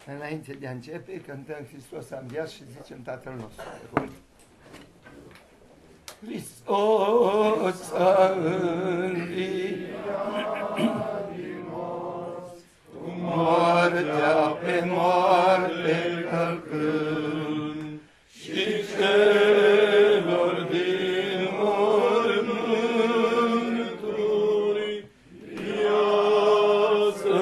Înainte de a începe, cântăm Hristos a înviat și zicem Tatăl nostru. Hristos a înviat din morți, cu moartea pe moarte călcând, și celor din mormânturi viață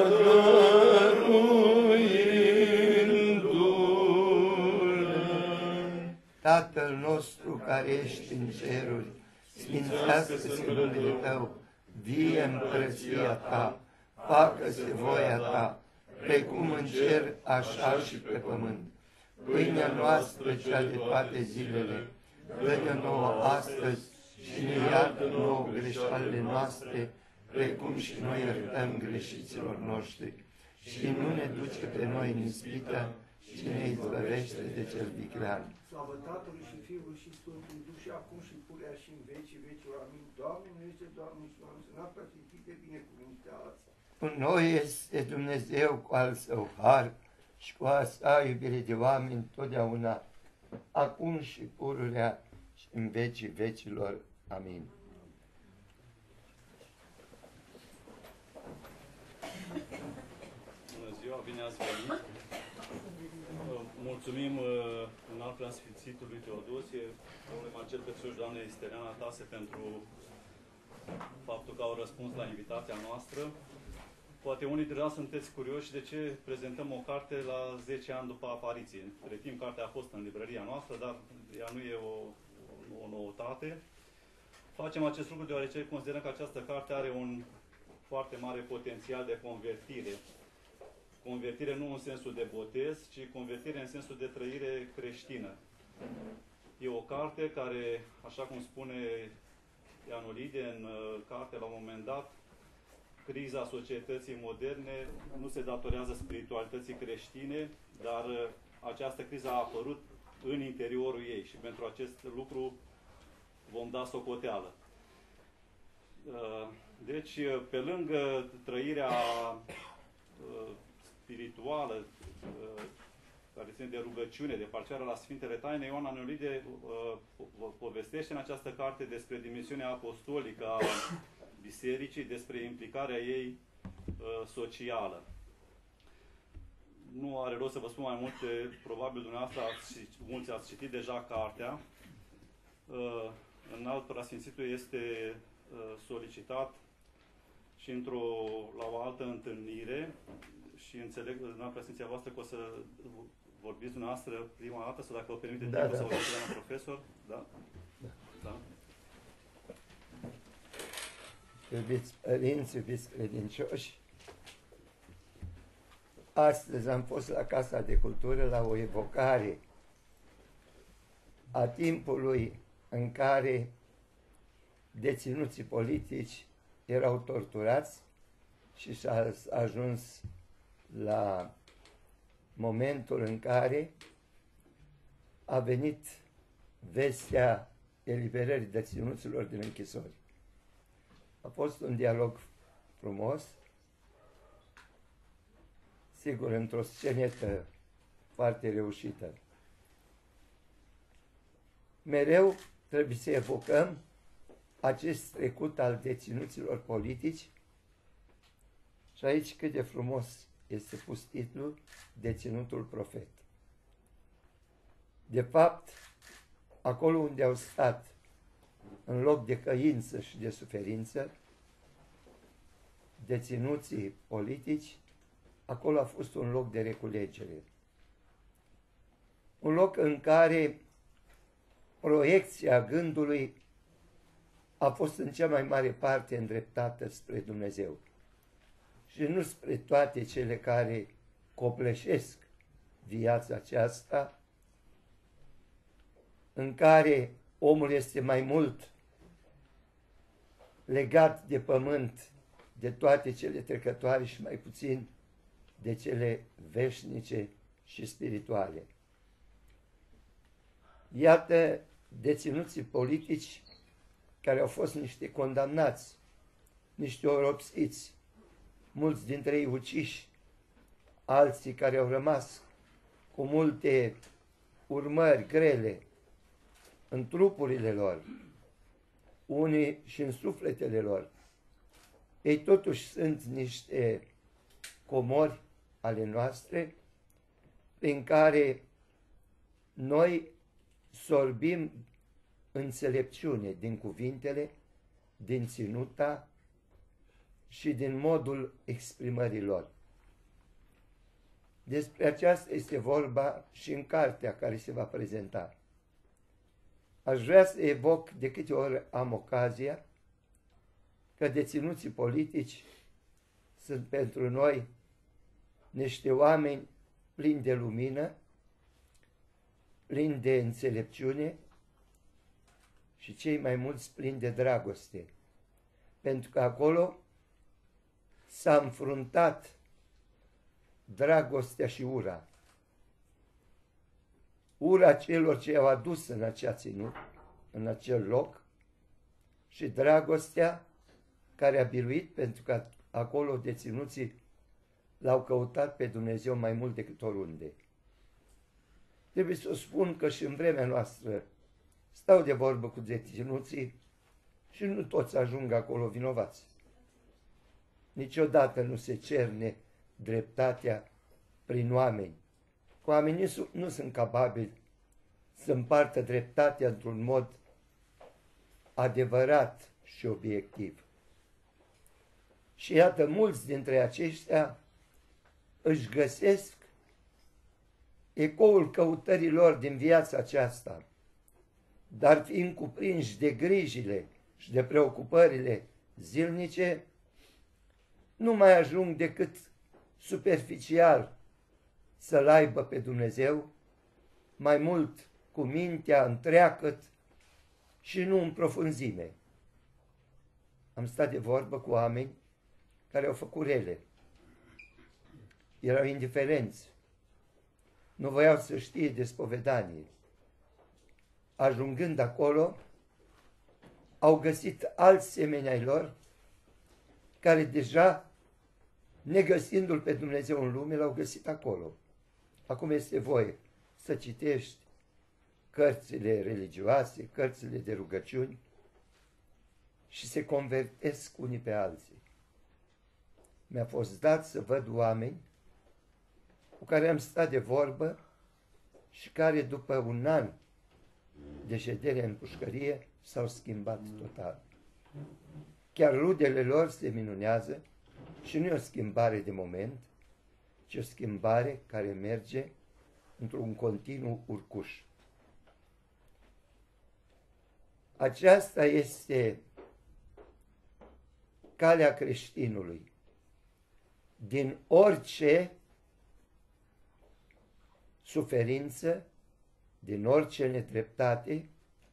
dăruindu-le. Tatăl nostru care ești în ceruri, sfințească-se numele Tău, vie împărăția Ta, facă-se voia Ta, precum în cer, așa și pe pământ. Pâinea noastră, cea de toate zilele, dă-ne nouă astăzi și ne iartă nouă greșalile noastre, precum și noi iertăm greșiților noștri. Și nu ne duce pe noi în ispită, ci ne izbăvește de cel viclean. Slavă Tatălui și Fiului și Sfântului Duh și acum și purea și în vecii vecilor. Amin. Doamne, miluiește, Doamne, și Doamne, să n-a prea de binecuvânteați. Cu noi este Dumnezeu cu al Său har și cu a Sa iubire de oameni totdeauna, acum și pururea și în vecii vecilor. Amin. Bună ziua, bine ați venit! Mulțumim în al preasfințitului Teodosie, domnului Marcel Pețuș, doamnei Steriana Tase, pentru faptul că au răspuns la invitația noastră. Poate unii dintre noi sunteți curioși de ce prezentăm o carte la 10 ani după apariție. Între timp, cartea a fost în librăria noastră, dar ea nu e o noutate. Facem acest lucru deoarece considerăm că această carte are un foarte mare potențial de convertire. Convertire nu în sensul de botez, ci convertire în sensul de trăire creștină. E o carte care, așa cum spune Ionulide în carte la un moment dat, criza societății moderne nu se datorează spiritualității creștine, dar această criză a apărut în interiorul ei și pentru acest lucru vom da socoteală. Deci, pe lângă trăirea spirituală, care ține de rugăciune, de participare la Sfintele Taine, Ioan Ionulide povestește în această carte despre dimensiunea apostolică a Bisericii, despre implicarea ei socială. Nu are rost să vă spun mai multe, probabil dumneavoastră mulți ați citit deja cartea. În alt preasfințitul este solicitat și la o altă întâlnire și înțeleg în alt preasfinția voastră că o să vorbiți dumneavoastră prima dată, sau dacă vă permite timpul să vorbiți de la profesor. Da? Da? Iubiți părinți, iubiți credincioși, astăzi am fost la Casa de Cultură la o evocare a timpului în care deținuții politici erau torturați și s-a ajuns la momentul în care a venit vestea eliberării deținuților din închisori. A fost un dialog frumos, sigur, într-o scenetă foarte reușită. Mereu trebuie să evocăm acest trecut al deținuților politici și aici cât de frumos este pus titlul Deținutul Profet. De fapt, acolo unde au stat în loc de căință și de suferință, deținuții politici, acolo a fost un loc de reculegere. Un loc în care proiecția gândului a fost în cea mai mare parte îndreptată spre Dumnezeu și nu spre toate cele care copleșesc viața aceasta, în care omul este mai mult legat de pământ, de toate cele trecătoare și mai puțin de cele veșnice și spirituale. Iată deținuții politici care au fost niște condamnați, niște oropsiți, mulți dintre ei uciși, alții care au rămas cu multe urmări grele în trupurile lor, unii și în sufletele lor, ei totuși sunt niște comori ale noastre prin care noi sorbim înțelepciune din cuvintele, din ținuta și din modul exprimării lor. Despre aceasta este vorba și în cartea care se va prezenta. Aș vrea să evoc de câte ori am ocazia că deținuții politici sunt pentru noi niște oameni plini de lumină, plini de înțelepciune și cei mai mulți plini de dragoste. Pentru că acolo s-a înfruntat dragostea și ura. Ura celor ce au adus în acea ținut, în acel loc, și dragostea care a biruit, pentru că acolo deținuții l-au căutat pe Dumnezeu mai mult decât oriunde. Trebuie să spun că și în vremea noastră stau de vorbă cu deținuții și nu toți ajung acolo vinovați. Niciodată nu se cerne dreptatea prin oameni. Oamenii nu sunt capabili să împartă dreptatea într-un mod adevărat și obiectiv. Și iată, mulți dintre aceștia își găsesc ecoul căutărilor din viața aceasta, dar fiind cuprinși de grijile și de preocupările zilnice, nu mai ajung decât superficial să-L aibă pe Dumnezeu, mai mult cu mintea întreagăt și nu în profunzime. Am stat de vorbă cu oameni care au făcut rele. Erau indiferenți. Nu voiau să știe de spovedanie. Ajungând acolo, au găsit alți semeni ai lor, care deja, negăsindu-L pe Dumnezeu în lume, l-au găsit acolo. Acum este voie să citești cărțile religioase, cărțile de rugăciuni și se convertesc unii pe alții. Mi-a fost dat să văd oameni cu care am stat de vorbă și care după un an de ședere în pușcărie s-au schimbat total. Chiar rudele lor se minunează și nu e o schimbare de moment, ci o schimbare care merge într-un continuu urcuș. Aceasta este calea creștinului. Din orice suferință, din orice nedreptate,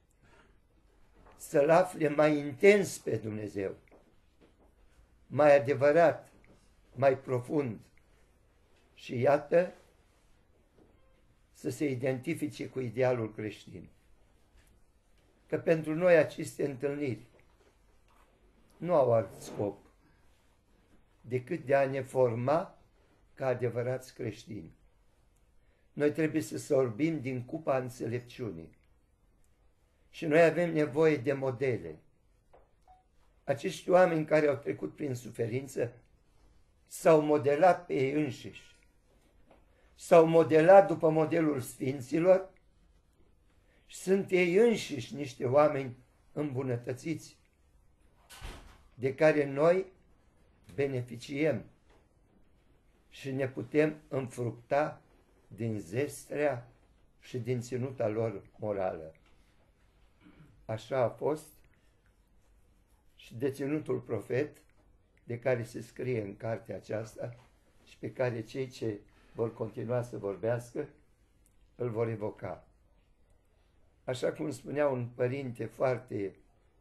să-L afle mai intens pe Dumnezeu, mai adevărat, mai profund. Și iată, să se identifice cu idealul creștin. Că pentru noi aceste întâlniri nu au alt scop decât de a ne forma ca adevărați creștini. Noi trebuie să sorbim din cupa înțelepciunii. Și noi avem nevoie de modele. Acești oameni care au trecut prin suferință s-au modelat pe ei înșiși. S-au modelat după modelul sfinților și sunt ei înșiși niște oameni îmbunătățiți de care noi beneficiem și ne putem înfructa din zestrea și din ținuta lor morală. Așa a fost și deținutul profet, de care se scrie în cartea aceasta și pe care cei ce vor continua să vorbească îl vor evoca. Așa cum spunea un părinte foarte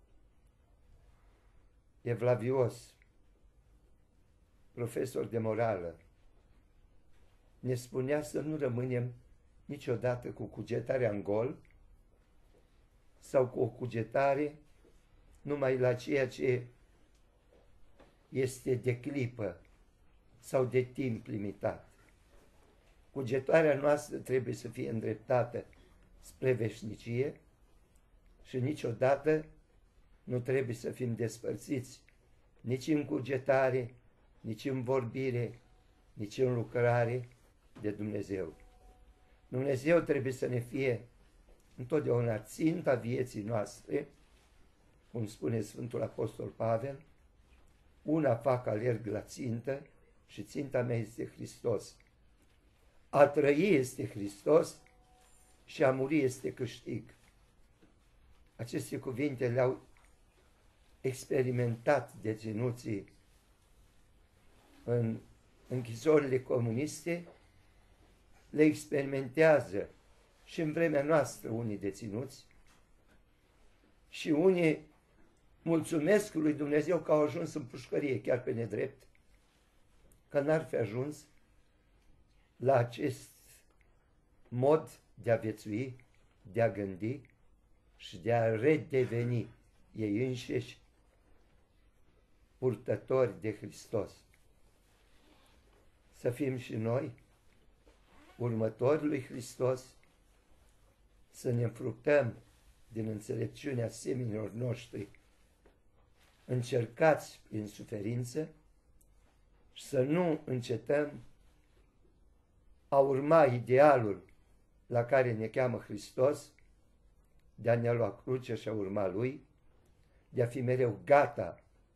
evlavios, profesor de morală, ne spunea să nu rămânem niciodată cu cugetarea în gol sau cu o cugetare numai la ceea ce este de clipă sau de timp limitat, Cugetarea noastră trebuie să fie îndreptată spre veșnicie și niciodată nu trebuie să fim despărțiți nici în cugetare, nici în vorbire, nici în lucrare de Dumnezeu. Dumnezeu trebuie să ne fie întotdeauna ținta vieții noastre, cum spune Sfântul Apostol Pavel, una fac, alerg la țintă și ținta mea este Hristos. A trăi este Hristos și a muri este câștig. Aceste cuvinte le-au experimentat deținuții în închisorile comuniste, le experimentează și în vremea noastră unii deținuți și unii mulțumesc lui Dumnezeu că au ajuns în pușcărie, chiar pe nedrept, că n-ar fi ajuns la acest mod de a viețui, de a gândi și de a redeveni ei înșiși purtători de Hristos. Să fim și noi următori lui Hristos, să ne înfructăm din înțelepciunea seminilor noștri, încercați prin suferință, și să nu încetăm a urma idealul la care ne cheamă Hristos, de a ne lua crucea și a urma Lui, de a fi mereu gata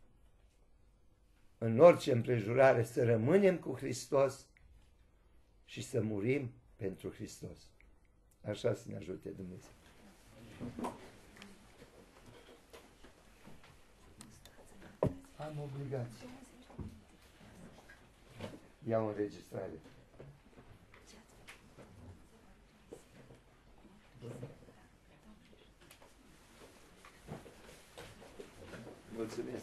în orice împrejurare să rămânem cu Hristos și să murim pentru Hristos. Așa să ne ajute Dumnezeu. Am obligație. Iau înregistrare. Mulțumesc.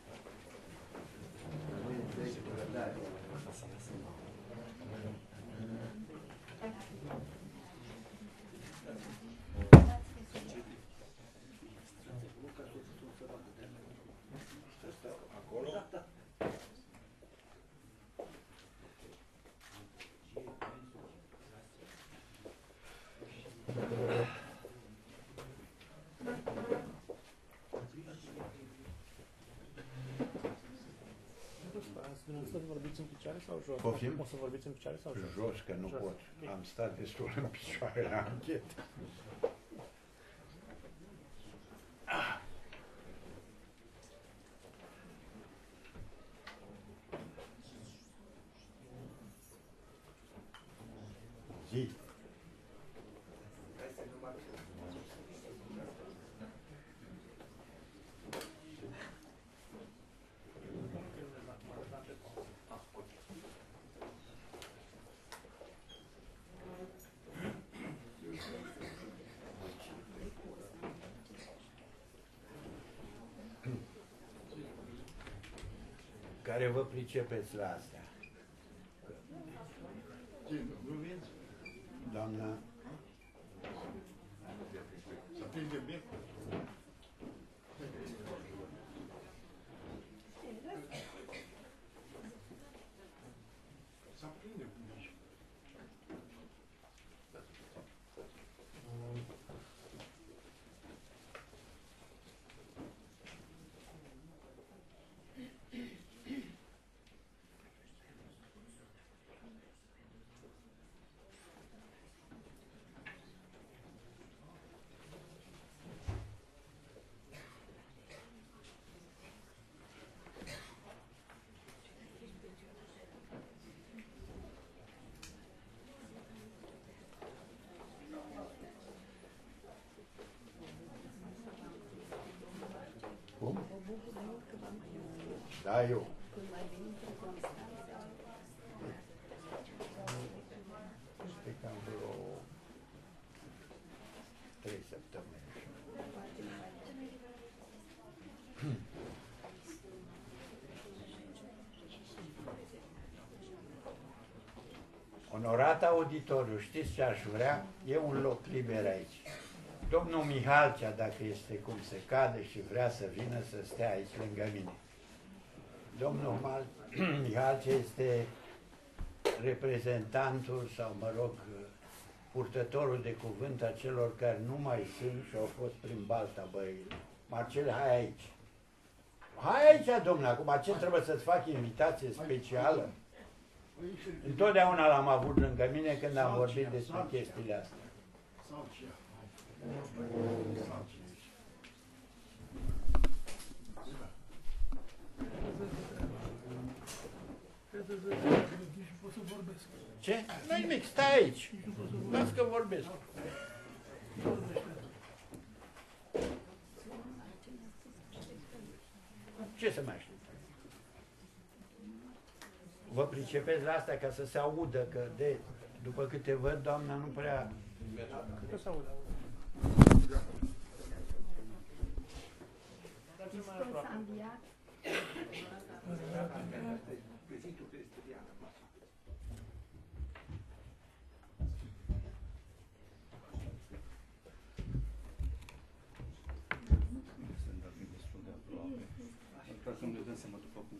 Să vorbiți în picioare sau jos? Poftim? O să vorbiți în picioare sau jos? Jos, că nu Jos. pot. Am stat destul în picioare la anchetă. Zi. Care vă pricepeți la astea? Doamna, Să prinde bine. Să prinde bine. cum? Da, eu. Știi că am vreo 3 săptămâni. Onorat auditoriu, știți ce aș vrea? E un loc liber aici. Domnul Mihalcea, dacă este cum se cade și vrea să vină să stea aici lângă mine. Domnul Mihalcea este reprezentantul sau, mă rog, purtătorul de cuvânt a celor care nu mai sunt și au fost prin Balta Băilor. Marcel, hai aici. Hai aici, domnule, acum ce trebuie să-ți fac invitație specială? Întotdeauna l-am avut lângă mine când am vorbit despre chestiile astea. Ce? Nu nimic, stai aici. Las că vorbesc. Ce să mai știu? Vă pricepeți la asta ca să se audă, că după câte văd, doamna nu prea... Cred că se aude. Hristos a înviat. Prezintul cristian. Vreau să-mi dăm seama după cum.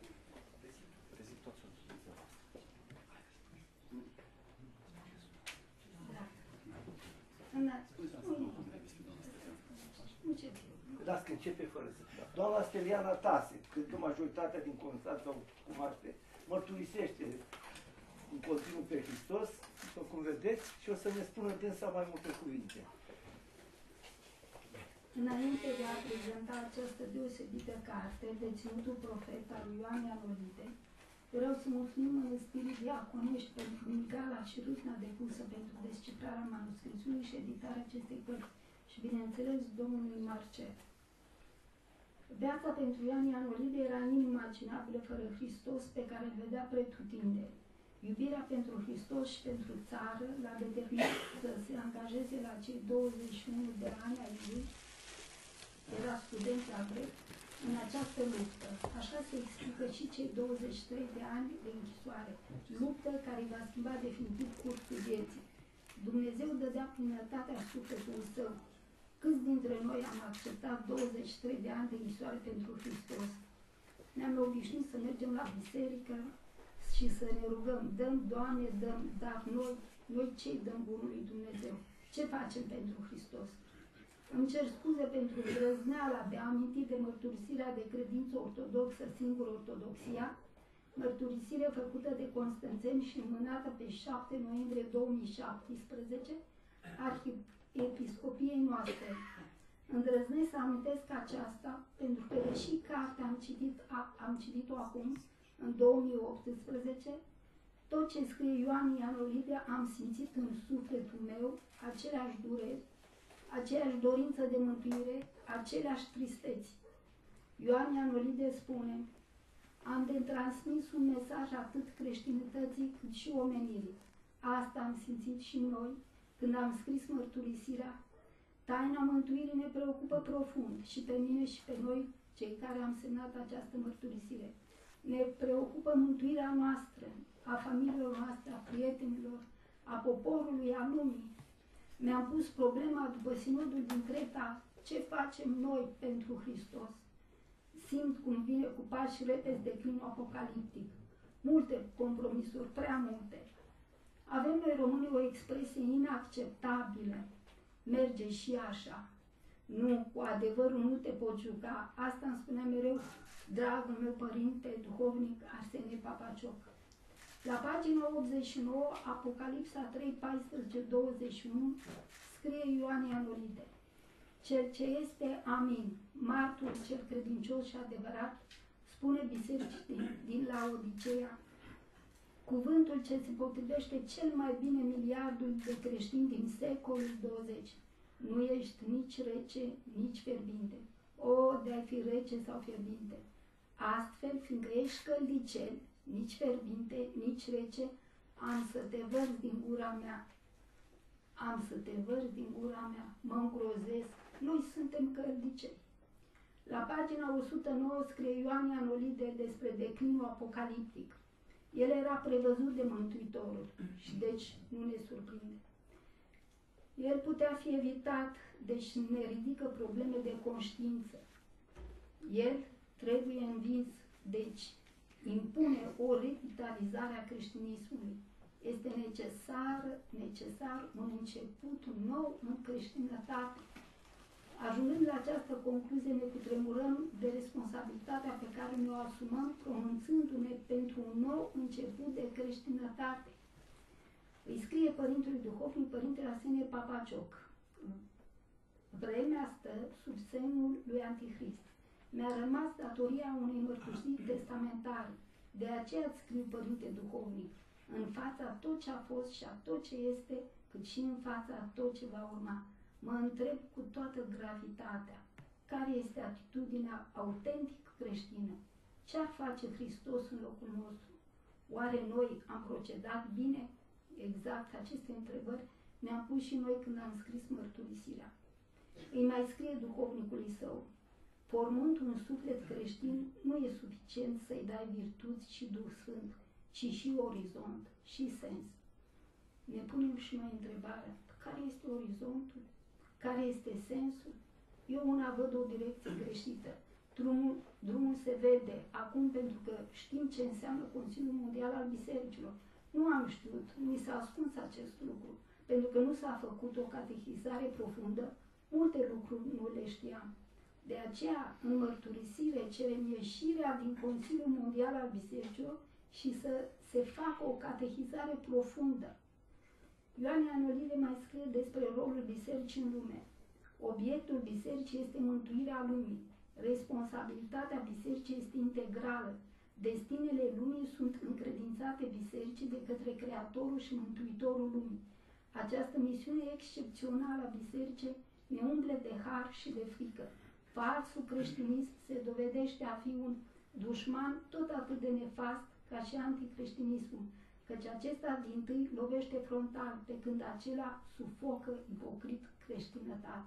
Las că începe fără să... Doamna Steliana Tase, cred că majoritatea din Constanța o cunoaște, mărturisește în continuu pe Hristos, după cum vedeți, și o să ne spună dânsa mai multe cuvinte. Înainte de a prezenta această deosebită carte, Deținutul Profet al lui Ioan Ianolide, vreau să mulțumim în spirit diaconești pentru migala și râvna depusă pentru descifrarea manuscrisului și editarea acestei cărți și, bineînțeles, domnului Marcel. Viața pentru Ioan Ianolide era inimaginabilă fără Hristos, pe care îl vedea pretutindeni. Iubirea pentru Hristos și pentru țară l-a determinat să se angajeze la cei 21 de ani ai lui, era student la grec, în această luptă. Așa se explică și cei 23 de ani de închisoare, luptă care va schimba definitiv cursul vieții. Dumnezeu dădea plinătatea sufletului său. Câți dintre noi am acceptat 23 de ani de închisoare pentru Hristos? Ne-am obișnuit să mergem la biserică și să ne rugăm, dăm, Doamne, dăm, dar noi ce-i dăm bunului Dumnezeu? Ce facem pentru Hristos? Îmi cer scuze pentru îndrăzneala de a aminti de mărturisirea de credință ortodoxă, singur ortodoxia, mărturisire făcută de Constanțeni și înmânată pe 7 noiembrie 2017, Arhiepiscopiei noastre. Îndrăznesc să amintesc aceasta, pentru că, deși cartea am citit-o acum, în 2018, tot ce scrie Ioan Ianolide am simțit în sufletul meu aceleași dureri, aceeași dorință de mântuire, aceleași tristeți. Ioan Ianolide spune: am de transmis un mesaj atât creștinătății cât și omenirii. Asta am simțit și noi când am scris mărturisirea. Taina mântuirii ne preocupă profund, și pe mine și pe noi, cei care am semnat această mărturisire. Ne preocupă mântuirea noastră, a familiilor noastre, a prietenilor, a poporului, a lumii. Mi-am pus problema după sinodul din Creta: ce facem noi pentru Hristos? Simt cum vine cu pași repezi declinul apocaliptic. Multe compromisuri, prea multe. Avem noi românii o expresie inacceptabilă: merge și așa. Nu, cu adevărul nu te poți juca. Asta îmi spunea mereu dragul meu părinte, duhovnic Arsenie Papacioc. La pagina 89, Apocalipsa 3, 14, 21, scrie Ioan Ianolide: cel ce este Amin, martul cel credincios și adevărat, spune bisericii din Laodiceea, cuvântul ce se potrivește cel mai bine miliardul de creștini din secolul 20. Nu ești nici rece, nici fierbinte. O, de-ai fi rece sau fierbinte. Astfel, fiindcă ești căldicel, nici fierbinte, nici rece, am să te vărzi din gura mea. Am să te vărzi din gura mea, mă îngrozesc, noi suntem căldicei. La pagina 109 scrie Ioan Ianolide despre declinul apocaliptic. El era prevăzut de Mântuitorul și deci nu ne surprinde. El putea fi evitat, deci ne ridică probleme de conștiință. El trebuie învins, deci impune o revitalizare a creștinismului. Este necesar un început nou în creștinătate. Ajungând la această concluzie, ne cutremurăm de responsabilitatea pe care ne-o asumăm, pronunțându-ne pentru un nou început de creștinătate. Îi scrie Părintelui Duhovnic, Părintele Arsenie Papacioc. Vremea stă sub semnul lui Antichrist. Mi-a rămas datoria unei mărturisiri testamentare. De aceea îți scriu, Părinte Duhovnic, în fața tot ce a fost și a tot ce este, cât și în fața tot ce va urma. Mă întreb cu toată gravitatea, care este atitudinea autentic creștină? Ce ar face Hristos în locul nostru? Oare noi am procedat bine? Exact aceste întrebări ne-am pus și noi când am scris mărturisirea. Îi mai scrie duhovnicului său: formând un suflet creștin, nu e suficient să-i dai virtuți și Duh Sfânt, ci și orizont, și sens. Ne punem și noi întrebarea: care este orizontul? Care este sensul? Eu una văd o direcție greșită. Drumul se vede acum pentru că știm ce înseamnă Consiliul Mondial al Bisericilor. Nu am știut, mi s-a ascuns acest lucru, pentru că nu s-a făcut o catehizare profundă, multe lucruri nu le știam. De aceea, în mărturisire, cerem ieșirea din Consiliul Mondial al Bisericilor și să se facă o catehizare profundă. Ioan Ianolide mai scrie despre rolul bisericii în lume. Obiectul bisericii este mântuirea lumii. Responsabilitatea bisericii este integrală. Destinele lumii sunt încredințate bisericii de către Creatorul și Mântuitorul lumii. Această misiune excepțională a bisericii ne umple de har și de frică. Falsul creștinism se dovedește a fi un dușman tot atât de nefast ca și anticreștinismul, căci acesta dintâi lovește frontal, pe când acela sufocă ipocrit creștinătate.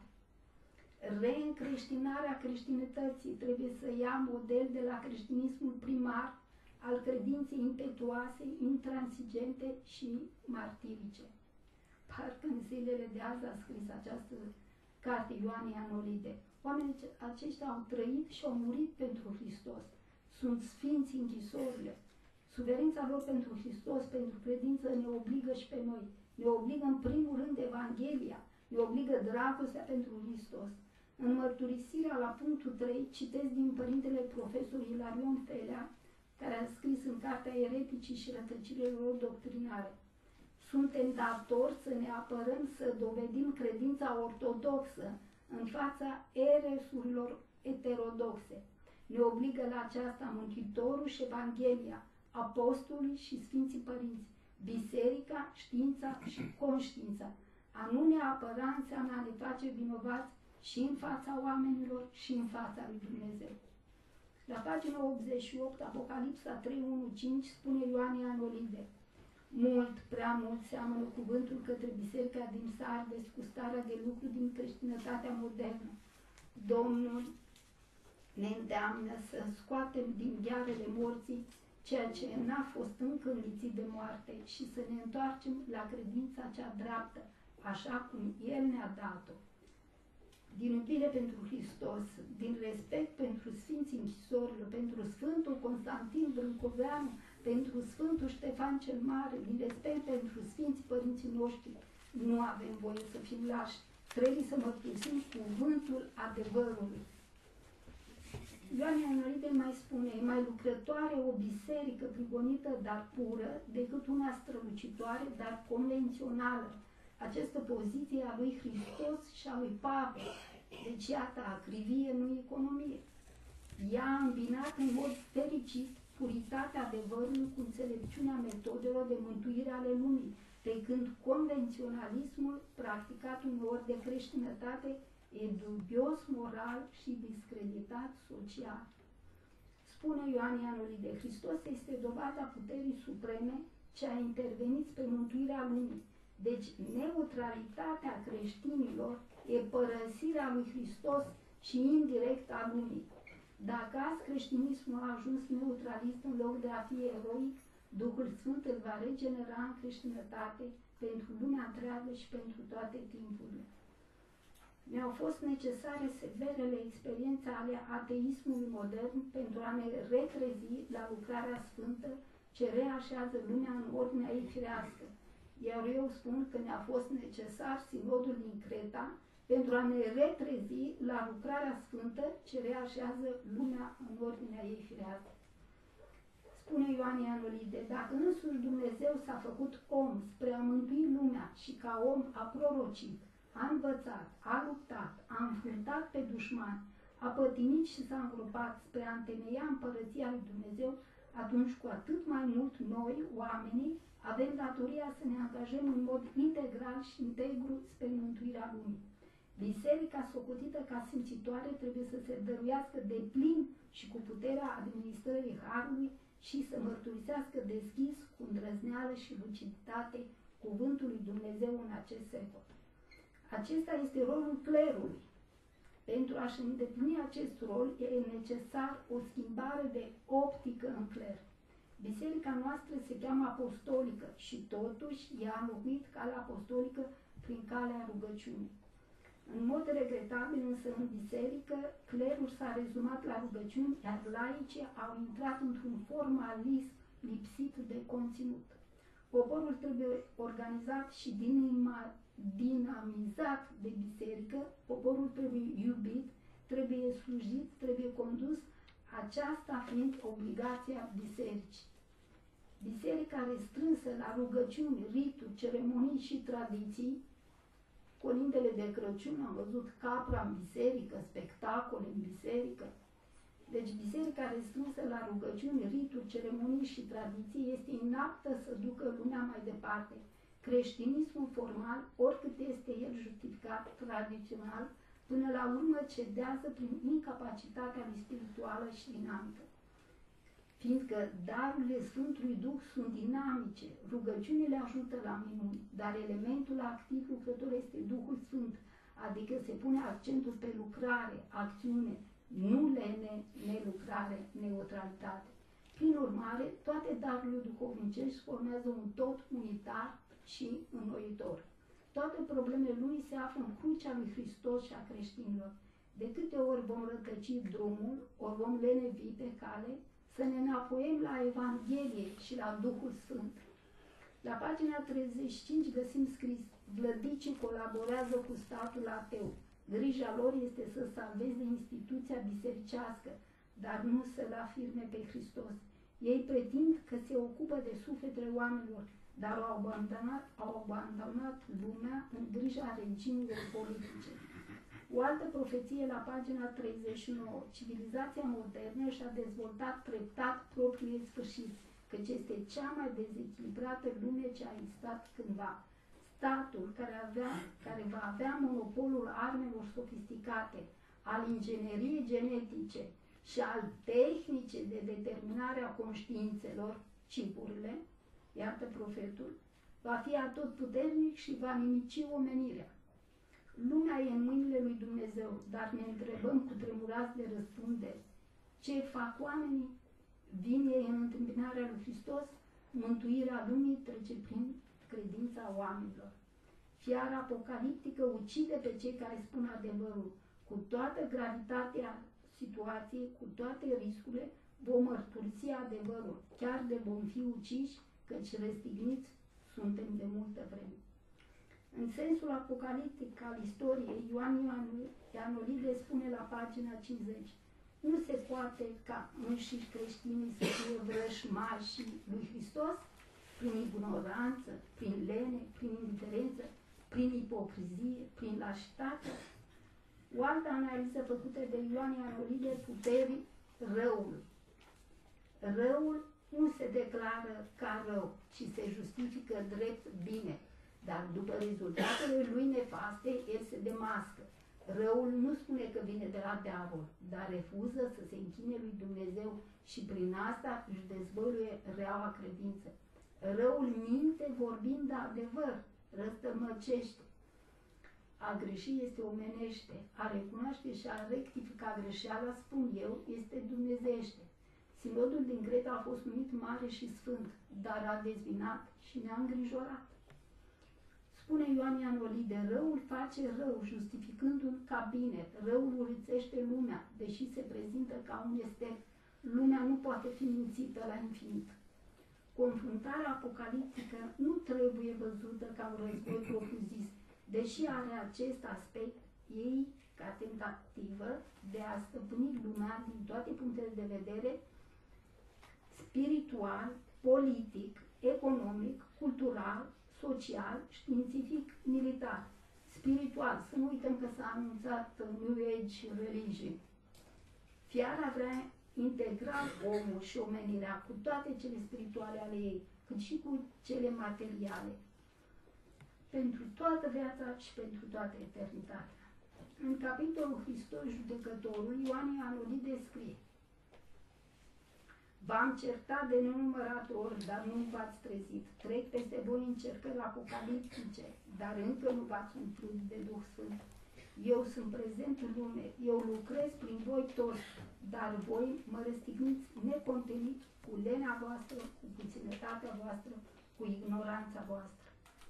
Reîncreștinarea creștinătății trebuie să ia model de la creștinismul primar al credinței impetuoase, intransigente și martirice. Parcă în zilele de azi a scris această carte Ioan Ianolide. Oamenii aceștia au trăit și au murit pentru Hristos. Sunt sfinți închisorile. Suferința lor pentru Hristos, pentru credință, ne obligă și pe noi. Ne obligă în primul rând Evanghelia, ne obligă dragostea pentru Hristos. În mărturisirea la punctul 3, citesc din Părintele Profesor Ilarion Felea, care a scris în cartea Ereticii și rătăcirile lor doctrinare. Suntem datori să ne apărăm, să dovedim credința ortodoxă în fața eresurilor eterodoxe. Ne obligă la aceasta Mântuitorul și Evanghelia, apostolii și Sfinții Părinți, biserica, știința și conștiința. A nu ne apăra înseamnă a ne face vinovați și în fața oamenilor și în fața lui Dumnezeu. La pagina 88, Apocalipsa 3:1-5, spune Ioan Ianolide: mult, prea mult seamănă cuvântul către biserica din Sardes cu starea de lucru din creștinătatea modernă. Domnul ne îndeamnă să scoatem din ghearele morții ceea ce n-a fost încă înlițit de moarte și să ne întoarcem la credința cea dreaptă, așa cum El ne-a dat-o. Din iubire pentru Hristos, din respect pentru Sfinții Închisorilor, pentru Sfântul Constantin Brâncoveanu, pentru Sfântul Ștefan cel Mare, din respect pentru Sfinții Părinții noștri, nu avem voie să fim lași. Trebuie să mărturisim cuvântul adevărului. Ioan Ianolide mai spune: e mai lucrătoare o biserică prigonită, dar pură, decât una strălucitoare, dar convențională. Această poziție a lui Hristos și a lui Pavel. Deci, iată, acrivie, nu economie. Ea a îmbinat în mod fericit puritatea adevărului cu înțelepciunea metodelor de mântuire ale lumii, pe când convenționalismul, practicat uneori de creștinătate, e dubios moral și discreditat social. Spune Ioan Ianolide: Hristos este dovada puterii supreme ce a intervenit spre mântuirea lumii. Deci, neutralitatea creștinilor e părăsirea lui Hristos și indirect a lumii. Dacă azi creștinismul a ajuns neutralist în loc de a fi eroic, Duhul Sfânt îl va regenera în creștinătate pentru lumea întreagă și pentru toate timpurile. Mi-au fost necesare severele experiențe ale ateismului modern pentru a ne retrezi la lucrarea sfântă ce reașează lumea în ordinea ei firească. Iar eu spun că ne-a fost necesar sinodul din Creta pentru a ne retrezi la lucrarea sfântă ce reașează lumea în ordinea ei firească. Spune Ioan Ianolide, dacă însuși Dumnezeu s-a făcut om spre a mântui lumea și ca om a prorocit, a învățat, a luptat, a înfruntat pe dușmani, a pătimit și s-a îngropat spre a întemeia împărăția lui Dumnezeu, atunci cu atât mai mult noi, oamenii, avem datoria să ne angajăm în mod integral și integru spre mântuirea lumii. Biserica socotită ca simțitoare trebuie să se dăruiască de plin și cu puterea administrării Harului și să mărturisească deschis, cu îndrăzneală și luciditate, cuvântul lui Dumnezeu în acest secol. Acesta este rolul clerului. Pentru a-și îndeplini acest rol e necesar o schimbare de optică în cler. Biserica noastră se cheamă apostolică și totuși ea a înlocuit calea apostolică prin calea rugăciunii. În mod regretabil însă în biserică, clerul s-a rezumat la rugăciuni, iar laicii au intrat într-un formalism lipsit de conținut. Poporul trebuie organizat și dinamizat de biserică, poporul trebuie iubit, trebuie slujit, trebuie condus, aceasta fiind obligația bisericii. Biserica restrânsă la rugăciuni, rituri, ceremonii și tradiții, colindele de Crăciun, am văzut capra în biserică, spectacole în biserică. Deci biserica restrânsă la rugăciuni, rituri, ceremonii și tradiții este inaptă să ducă lumea mai departe. Creștinismul formal, oricât este el justificat tradițional, până la urmă cedează prin incapacitatea lui spirituală și dinamică. Fiindcă darurile Sfântului Duh sunt dinamice, rugăciunile ajută la minuni, dar elementul activ lucrător este Duhul Sfânt, adică se pune accentul pe lucrare, acțiune, nu lene, nelucrare, neutralitate. Prin urmare, toate darurile duhovnicești formează un tot unitar și înnoitor. Toate problemele lumii se află în crucea lui Hristos și a creștinilor. De câte ori vom rătăci drumul, ori vom lenevi pe cale, să ne înapoiem la Evanghelie și la Duhul Sfânt. La pagina 35 găsim scris: vlădicii colaborează cu statul ateu. Grija lor este să salveze instituția bisericească, dar nu să-L afirme pe Hristos. Ei pretind că se ocupă de sufletele oamenilor, dar au abandonat lumea în grija regimurilor politice. O altă profeție la pagina 39. Civilizația modernă și-a dezvoltat treptat propriul ei sfârșit, căci este cea mai dezechilibrată lume ce a existat cândva. Statul care va avea monopolul armelor sofisticate, al ingineriei genetice și al tehnicii de determinare a conștiințelor, chipurile, iată profetul, va fi atotputernic și va nimici omenirea. Lumea e în mâinile lui Dumnezeu, dar ne întrebăm cu tremurați de răspundere: ce fac oamenii? Vin ei în întâmpinarea lui Hristos? Mântuirea lumii trece prin credința oamenilor. Fiara apocaliptică ucide pe cei care spun adevărul. Cu toată gravitatea situației, cu toate riscurile, vom mărturisi adevărul, chiar de vom fi uciși, căci răstigniți suntem de multă vreme. În sensul apocaliptic al istoriei, Ioan Ianolide spune la pagina 50: nu se poate ca înșiși creștinii să fie vrășmașii lui Hristos prin ignoranță, prin lene, prin indiferență, prin ipocrizie, prin lașitate. O altă analiză făcută de Ioan Ianolide: puterii răului. Răul nu se declară ca rău, ci se justifică drept bine, dar după rezultatele lui nefaste, el se demască. Răul nu spune că vine de la diavol, dar refuză să se închine lui Dumnezeu și prin asta își dezvăluie reaua credință. Răul minte vorbind de adevăr, răstămăcește. A greși este omenește, a recunoaște și a rectifica greșeala, spun eu, este dumnezeiește. Sinodul din Creta a fost numit mare și sfânt, dar a dezvinat și ne-a îngrijorat. Spune Ioan Ianolide, răul face rău, justificându-l ca bine. Răul urâțește lumea, deși se prezintă ca un estec. Lumea nu poate fi mințită la infinit. Confruntarea apocaliptică nu trebuie văzută ca un război propriu-zis, deși are acest aspect ei ca tentativă de a stăpâni lumea din toate punctele de vedere, spiritual, politic, economic, cultural, social, științific, militar. Spiritual, să nu uităm că s-a anunțat New Age Religion. Fiara vrea integra omul și omenirea cu toate cele spirituale ale ei, cât și cu cele materiale, pentru toată viața și pentru toată eternitatea. În capitolul Hristos Judecătorul, Ioan Ianolide scrie: V-am certat de nenumărate ori, dar nu v-ați trezit. Trec peste voi încercări apocaliptice, dar încă nu v-ați umplut de Duh Sfânt. Eu sunt prezent în lume, eu lucrez prin voi toți, dar voi mă răstigniți necontenit cu lenea voastră, cu puținătatea voastră, cu ignoranța voastră.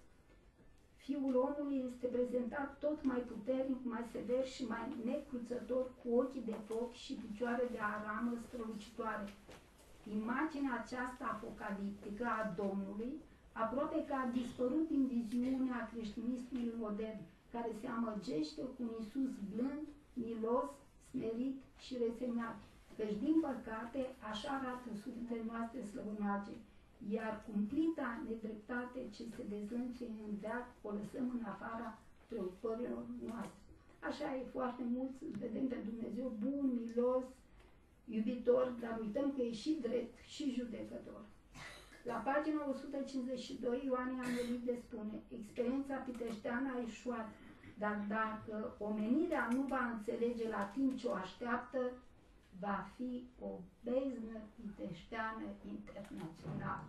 Fiul omului este prezentat tot mai puternic, mai sever și mai necruțător, cu ochii de foc și picioare de aramă strălucitoare. Imaginea aceasta apocaliptică a Domnului aproape că a dispărut din viziunea creștinismului modern, care se amăgește cu un Iisus blând, milos, smerit și resemnat. Căci, din păcate, așa arată sufletele noastre slăbănoage, iar cumplita nedreptate ce se dezlănțuie în veac o lăsăm în afara preocupărilor noastre. Așa e, foarte mulți vedem pe Dumnezeu bun, milos, iubitor, dar uităm că e și drept și judecător. La pagina 152, Ioan Ianolide spune: experiența piteșteană a eșuat, dar dacă omenirea nu va înțelege la timp ce o așteaptă, va fi o beznă piteșteană internațională.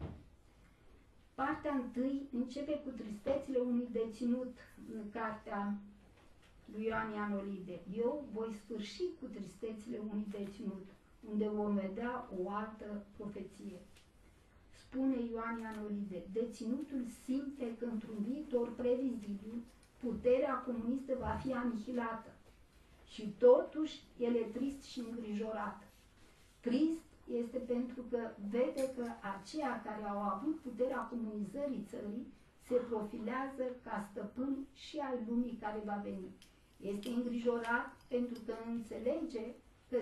Partea întâi începe cu tristețile unui deținut în cartea lui Ioan Ianolide. Eu voi sfârși cu tristețile unui deținut, unde vom vedea o altă profeție. Spune Ioan Ianolide, deținutul simte că într-un viitor previzibil puterea comunistă va fi anihilată și totuși el e trist și îngrijorat. Trist este pentru că vede că aceia care au avut puterea comunizării țării se profilează ca stăpâni și ai lumii care va veni. Este îngrijorat pentru că înțelege că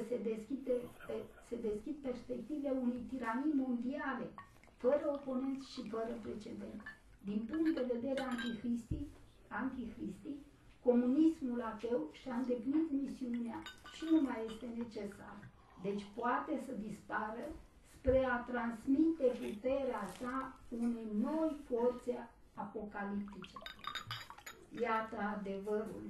se deschid perspective unei tiranii mondiale, fără oponenți și fără precedent. Din punct de vedere anticristic, comunismul ateu și-a îndeplinit misiunea și nu mai este necesar. Deci poate să dispară spre a transmite puterea sa unei noi forțe apocaliptice. Iată adevărul.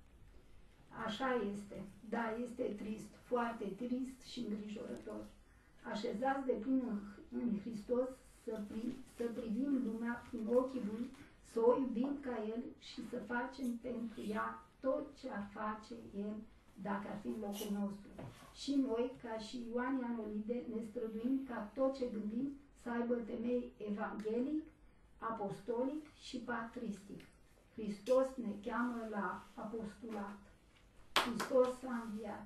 Așa este. Da, este trist, foarte trist și îngrijorător. Așezați de plin în Hristos, să privim lumea prin ochii Lui, să o iubim ca El și să facem pentru ea tot ce ar face El dacă ar fi în locul nostru. Și noi, ca și Ioan Ianolide, ne străduim ca tot ce gândim să aibă temei evanghelic, apostolic și patristic. Hristos ne cheamă la apostolat. Hristos a înviat.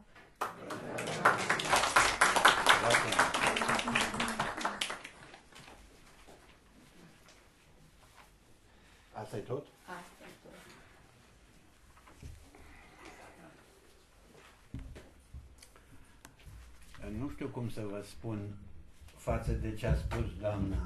Asta-i tot? Asta-i tot. Nu știu cum să vă spun față de ce a spus doamna.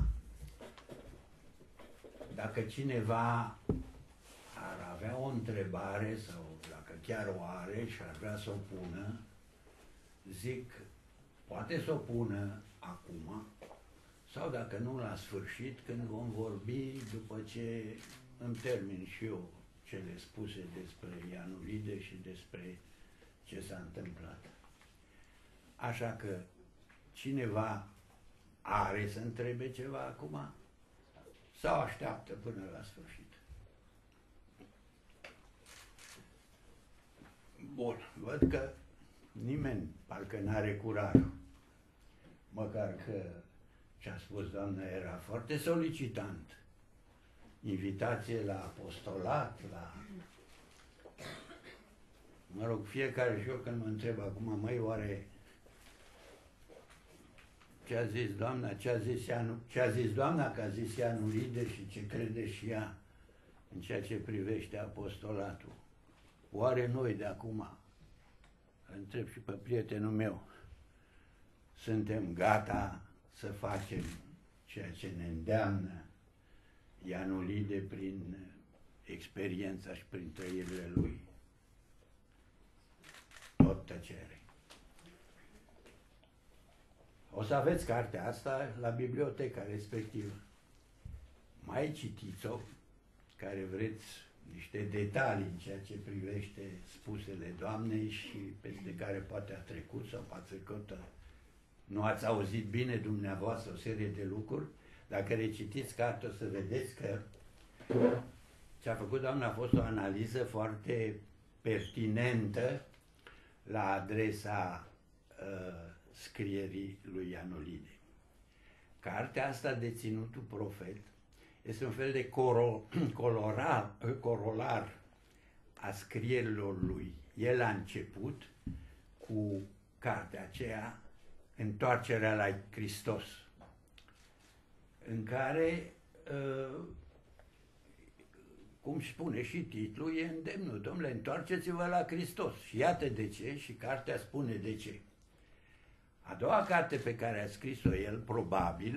Dacă cineva ar avea o întrebare sau dacă chiar o are și ar vrea să o pună, zic, poate să o pună acum sau dacă nu la sfârșit, când vom vorbi după ce îmi termin și eu cele spuse despre Ianolide și despre ce s-a întâmplat. Așa că cineva are să întrebe ceva acum sau așteaptă până la sfârșit? Bun, văd că nimeni parcă n-are curajul. Măcar că ce a spus doamna era foarte solicitant. invitație la apostolat, la... Mă rog, fiecare și eu când mă întreb acum, măi, oare ce a zis doamna, ce a zis doamna, că a zis ea nu ride și ce crede și ea în ceea ce privește apostolatul. Oare noi de acum, întreb și pe prietenul meu, suntem gata să facem ceea ce ne îndeamnă Ianulide prin experiența și prin trăirile lui? Tot tăcere. O să aveți cartea asta la biblioteca respectivă. Mai citiți-o, care vreți niște detalii în ceea ce privește spusele Doamnei și peste care poate a trecut sau ați trecut, nu ați auzit bine dumneavoastră o serie de lucruri. Dacă recitiți cartea o să vedeți că ce a făcut Doamna a fost o analiză foarte pertinentă la adresa scrierii lui Ianulide. Cartea asta, Deținutul Profet, este un fel de corolar a scrierilor lui. El a început cu cartea aceea, Întoarcerea la Hristos, în care, cum spune și titlul, e îndemnul, domnule, întoarceți-vă la Hristos. Și iată de ce, și cartea spune de ce. A doua carte pe care a scris-o el, probabil,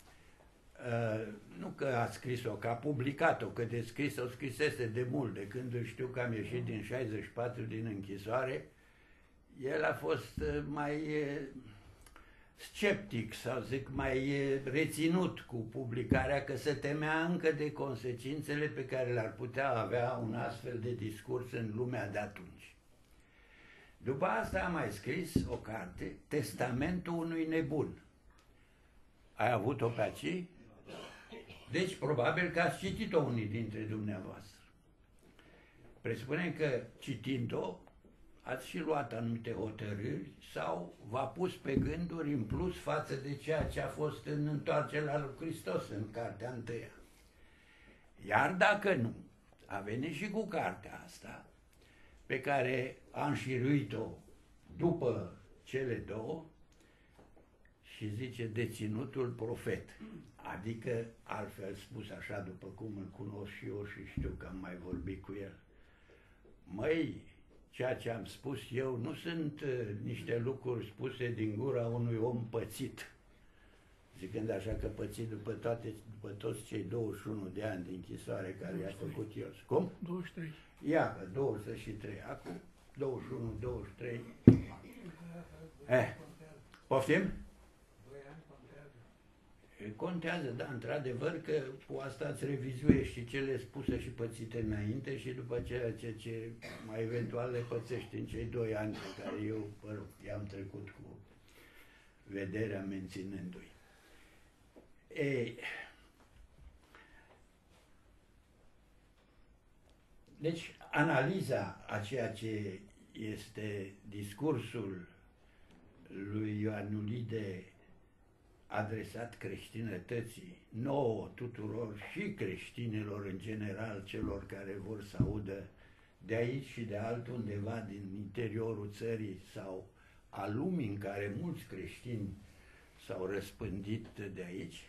nu că a scris-o, că a publicat-o, că de scris-o scrisese de mult, de când știu că am ieșit din 64 din închisoare, el a fost mai sceptic, sau zic, mai reținut cu publicarea, că se temea încă de consecințele pe care le-ar putea avea un astfel de discurs în lumea de atunci. După asta a mai scris o carte, Testamentul unui nebun. Ai avut-o pe aici? Deci, probabil că ați citit-o unii dintre dumneavoastră. Presupunem că, citind-o, ați și luat anumite hotărâri sau v-a pus pe gânduri în plus față de ceea ce a fost în Întoarcerea lui Hristos, în cartea întâia. Iar dacă nu, a venit și cu cartea asta, pe care a înșiruit-o după cele două, și zice Deținutul Profet. Adică, altfel spus așa, după cum îl cunosc și eu și știu că am mai vorbit cu el. Măi, ceea ce am spus eu nu sunt niște lucruri spuse din gura unui om pățit. Zicând așa că pățit după toți cei 21 de ani de închisoare care i-a făcut el. Cum? 23. Ia că 23. Acum 21, 23. Poftim? Contează, da, într-adevăr că cu asta îți revizuiești și cele spuse și pățite înainte și după ceea ce mai eventual le pățești în cei 2 ani pe care eu, i-am trecut cu vederea menținându-i. Deci, analiza a ceea ce este discursul lui Ioanulide adresat creștinătății, nouă tuturor și creștinilor în general, celor care vor să audă de aici și de altundeva din interiorul țării sau a lumii în care mulți creștini s-au răspândit de aici,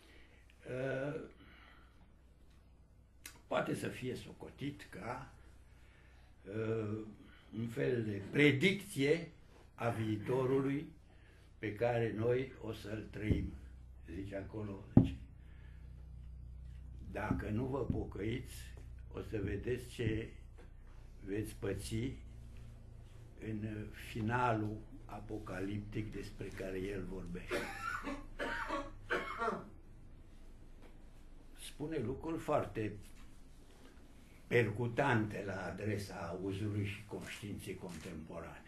poate să fie socotit ca un fel de predicție a viitorului pe care noi o să-l trăim. Zice acolo, zice, dacă nu vă pocăiți, o să vedeți ce veți păți în finalul apocaliptic despre care el vorbește. Spune lucruri foarte percutante la adresa auzului și conștiinței contemporane.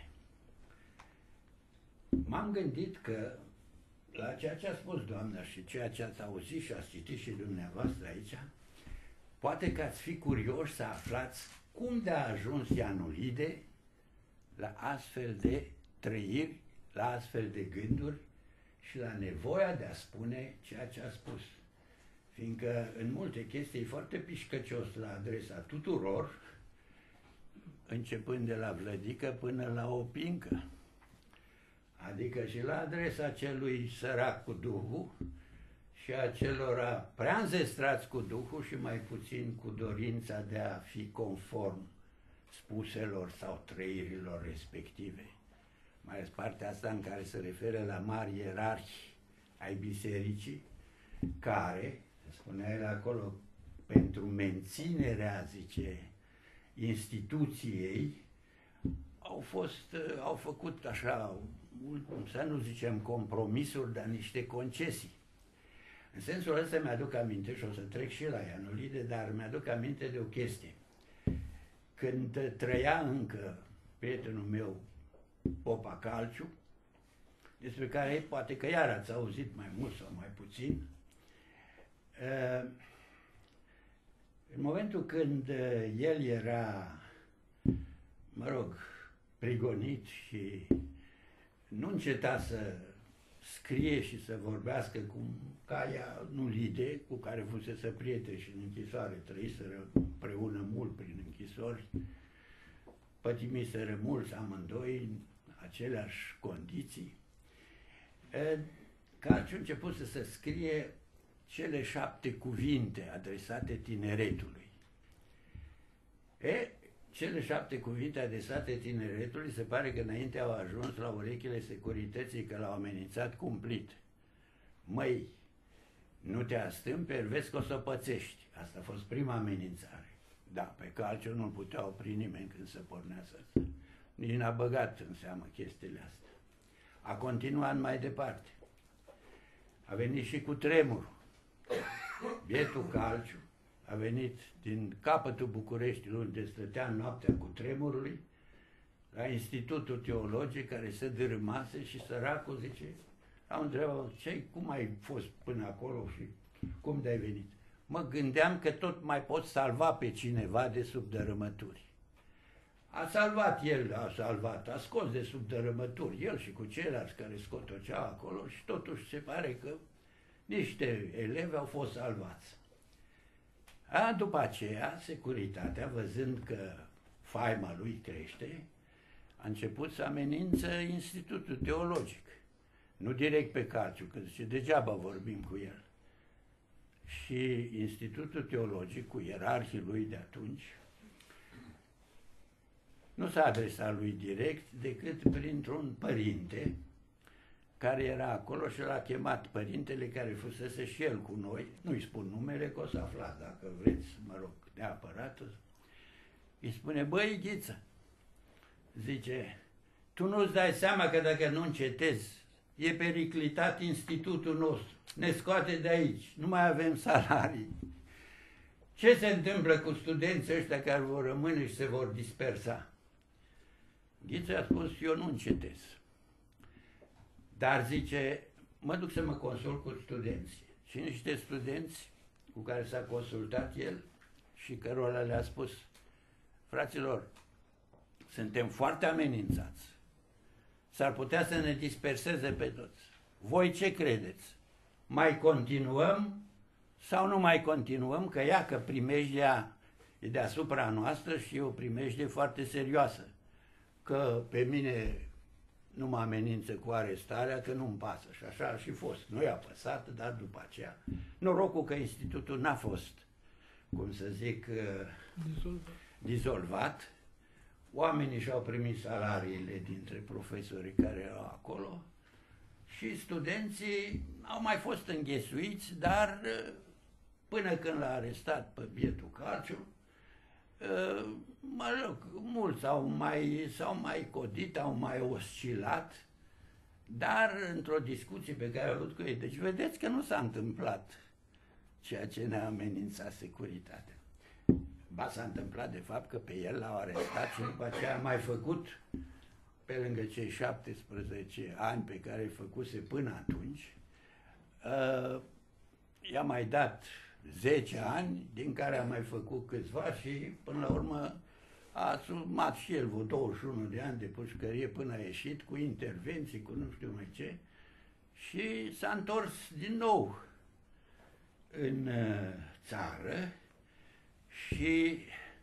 M-am gândit că la ceea ce a spus doamna și ceea ce ați auzit și ați citit și dumneavoastră aici, poate că ați fi curioși să aflați cum de a ajuns Ianulide la astfel de trăiri, la astfel de gânduri și la nevoia de a spune ceea ce a spus. fiindcă în multe chestii e foarte pișcăcios la adresa tuturor, începând de la Vlădică până la Opincă. Adică și la adresa celui sărac cu Duhul și a celora prea înzestrați cu Duhul și mai puțin cu dorința de a fi conform spuselor sau trăirilor respective. Mai ales partea asta în care se referă la mari ierarhi ai bisericii, care, spunea el acolo, pentru menținerea, zice, instituției, au făcut așa, să nu zicem compromisuri, dar niște concesii. În sensul ăsta mi-aduc aminte, și o să trec și la Ianolide, dar mi-aduc aminte de o chestie. Când trăia încă prietenul meu, Popa Calciu, despre care poate că iar ați auzit mai mult sau mai puțin, în momentul când el era, mă rog, prigonit și nu înceta să scrie și să vorbească cu Caia Nulide, cu care fusese prieteni și în închisoare, trăiseră împreună mult prin închisori, pătimiseră mulți amândoi în aceleași condiții. Calciu a început să se scrie cele 7 cuvinte adresate tineretului. Cele 7 cuvinte adresate tineretului se pare că înainte au ajuns la urechile securității, că l-au amenințat cumplit. Măi, nu te astâmperi, vezi că o să pățești. Asta a fost prima amenințare. Da, pe Calciu nu-l putea opri nimeni când se pornea să... Nici n-a băgat în seamă chestiile astea. A continuat mai departe. A venit și cu tremurul. Bietul Calciu a venit din capătul Bucureștiului, unde stătea noaptea cu tremurului, la Institutul Teologic, care se dărâmase și săracul zice, am întrebat, cum ai fost până acolo și cum de-ai venit? Mă gândeam că tot mai pot salva pe cineva de sub dărâmături. A salvat el, a scos de sub dărâmături, el și cu ceilalți care scotoceau acolo și totuși se pare că niște elevi au fost salvați. După aceea, securitatea, văzând că faima lui crește, a început să amenință Institutul Teologic. Nu direct pe Calciu, că zice, degeaba vorbim cu el. Și Institutul Teologic, cu ierarhii lui de atunci, nu s-a adresat lui direct decât printr-un părinte care era acolo și l-a chemat, părintele care fusese și el cu noi, nu-i spun numele, că o să aflați dacă vreți, mă rog, neapărat. Îi spune, băi, Ghiță, zice, tu nu-ți dai seama că dacă nu încetezi, e periclitat institutul nostru, ne scoate de aici, nu mai avem salarii. Ce se întâmplă cu studenții ăștia care vor rămâne și se vor dispersa? Ghiță a spus, eu nu încetez. Dar zice, mă duc să mă consult cu studenții. Și niște studenți cu care s-a consultat el și cărora le-a spus, fraților, suntem foarte amenințați. S-ar putea să ne disperseze pe toți. Voi ce credeți? Mai continuăm sau nu mai continuăm? Că ia că primejdea e deasupra noastră și e o primejdie foarte serioasă. Că pe mine nu mă amenință cu arestarea, că nu-mi pasă. Și așa a și fost. Nu i-a păsat, dar după aceea. Norocul că institutul n-a fost, cum să zic, dizolvat. Oamenii și-au primit salariile dintre profesorii care erau acolo și studenții au mai fost înghesuiți, dar până când l-a arestat pe bietul Calciu, mă rog, mulți s-au mai codit, au mai oscilat, dar într-o discuție pe care am avut cu ei, deci vedeți că nu s-a întâmplat ceea ce ne-a amenințat securitatea. Ba, s-a întâmplat de fapt că pe el l-au arestat și după aceea a mai făcut, pe lângă cei 17 ani pe care îi făcuse până atunci, i-a mai dat 10 ani, din care a mai făcut câțiva și până la urmă a asumat și el vreo 21 de ani de pușcărie până a ieșit, cu intervenții, cu nu știu mai ce, și s-a întors din nou. în țară și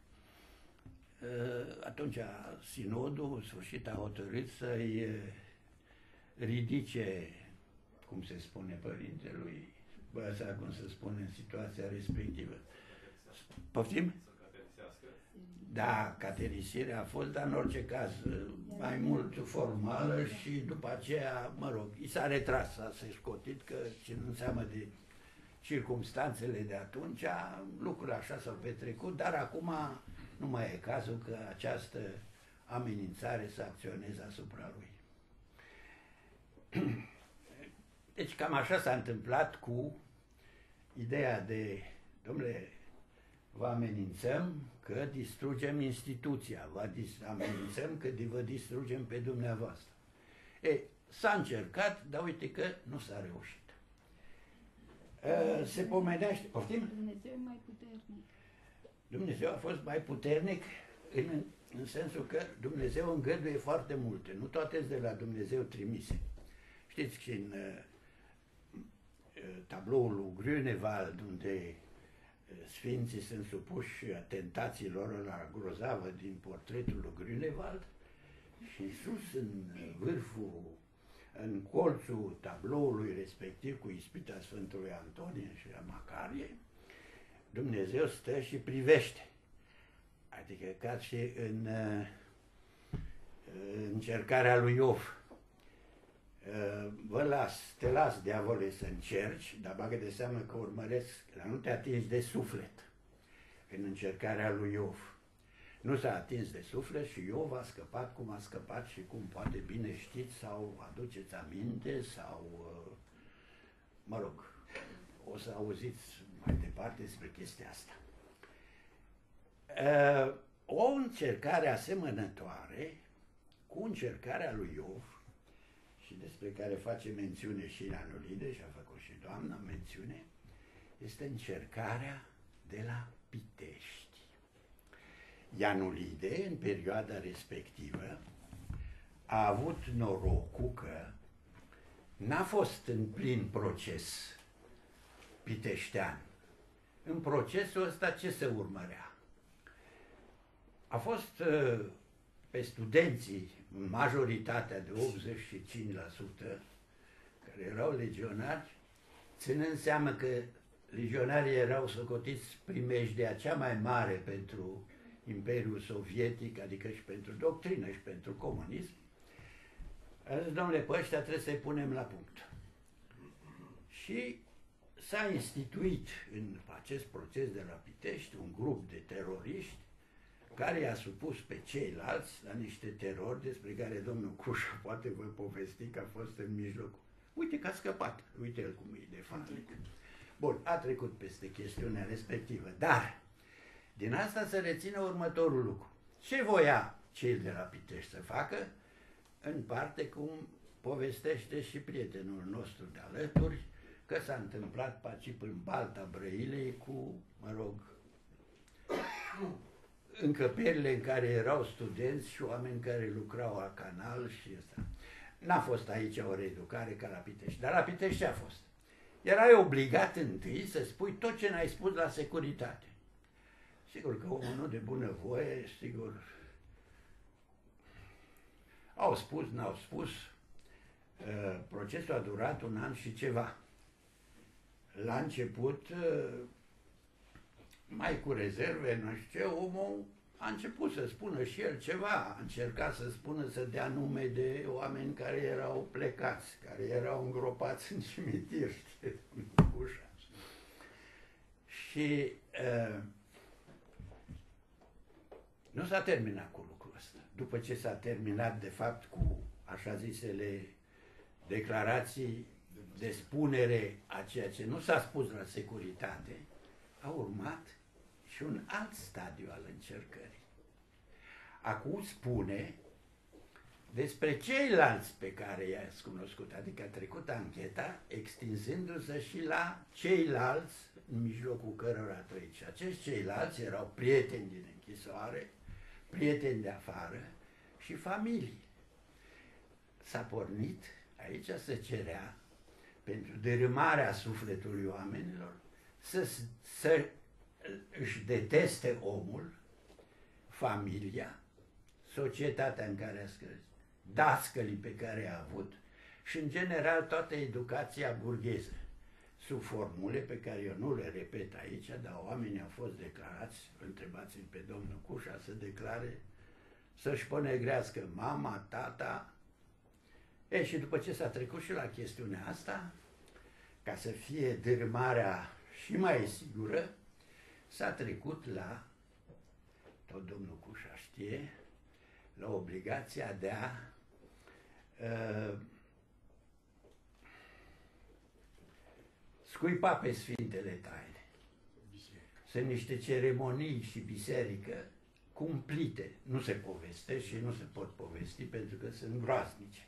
atunci sinodul, în sfârșit, a hotărât să-i ridice, cum se spune părintelui, cum se spune în situația respectivă. Poftim? Da, caterisirea a fost, dar în orice caz mai mult formală și după aceea, mă rog, i s-a retras, s-a scotit că, ținând seama de circumstanțele de atunci, lucrurile așa s-au petrecut, dar acum nu mai e cazul că această amenințare să acționeze asupra lui. Deci cam așa s-a întâmplat cu ideea de, domnule, vă amenințăm că distrugem instituția, vă amenințăm că vă distrugem pe dumneavoastră. S-a încercat, dar uite că nu s-a reușit. Se pomenește, poftim? Dumnezeu e mai puternic. Dumnezeu a fost mai puternic în sensul că Dumnezeu îngăduie foarte multe, nu toate sunt de la Dumnezeu trimise. Știți că în tabloul lui Grünewald, unde sfinții sunt supuși tentațiilor la grozavă din portretul lui Grünewald, și sus în vârful, în colțul tabloului respectiv cu ispita Sfântului Antonie și a Macarie, Dumnezeu stă și privește. Adică ca și în încercarea lui Iov. Te las, diavole, să încerci, dar bagă de seamă că urmăresc, dar nu te atingi de suflet în încercarea lui Iov. Nu s-a atins de suflet și Iov a scăpat cum a scăpat și cum poate bine știți sau aduceți aminte sau, mă rog, o să auziți mai departe despre chestia asta. O încercare asemănătoare cu încercarea lui Iov, și despre care face mențiune și Ianulide, și a făcut și doamna mențiune, este încercarea de la Pitești. Ianulide, în perioada respectivă, a avut norocul că n-a fost în plin proces piteștean. În procesul ăsta ce se urmărea? A fost pe studenții, majoritatea de 85%, care erau legionari, ținând seama că legionarii erau socotiți primejdea cea mai mare pentru Imperiul Sovietic, adică și pentru doctrină și pentru comunism, a zis, domnule, pe ăștia trebuie să-i punem la punct. Și s-a instituit în acest proces de la Pitești un grup de teroriști care i-a supus pe ceilalți la niște terori despre care domnul Cușa poate vă povesti că a fost în mijlocul. Uite că a scăpat, uite-l cum e de fanic. Bun, a trecut peste chestiunea respectivă, dar din asta se reține următorul lucru. Ce voia cei de la Pitești să facă? În parte, cum povestește și prietenul nostru de alături, că s-a întâmplat pe aici în Balta Brăilei cu, mă rog, încăperile în care erau studenți și oameni care lucrau la canal și asta. N-a fost aici o reeducare ca la Pitești, dar la Pitești ce a fost? Erai obligat întâi să spui tot ce n-ai spus la securitate. Sigur că omul nu de bună voie, sigur, au spus, n-au spus, procesul a durat 1 an și ceva. La început, mai cu rezerve, nu știu ce, omul a început să spună și el ceva, a încercat să spună, să dea nume de oameni care erau plecați, care erau îngropați în cimitir, știi, ușa. Și nu s-a terminat cu lucrul ăsta. După ce s-a terminat, de fapt, cu așa zisele declarații de spunere a ceea ce nu s-a spus la securitate, a urmat și un alt stadiu al încercării. Acum spune despre ceilalți pe care i-ați cunoscut, adică a trecut ancheta extinzându-se și la ceilalți în mijlocul cărora trăiți. Și acești ceilalți erau prieteni din închisoare, prieteni de afară și familii. S-a pornit, aici se cerea, pentru dărâmarea sufletului oamenilor, să își deteste omul, familia, societatea în care a trăit, dascălii pe care a avut și, în general, toată educația burgheză, sub formule pe care eu nu le repet aici, dar oamenii au fost declarați, întrebați-l pe domnul Cușa să declare, să-și ponegrească mama, tata. Și după ce s-a trecut și la chestiunea asta, ca să fie dărâmarea și mai sigură, s-a trecut la, tot domnul Cușa știe, la obligația de a scuipa pe Sfintele Taine. Sunt niște ceremonii și biserică cumplite. Nu se povestește și nu se pot povesti pentru că sunt groaznice.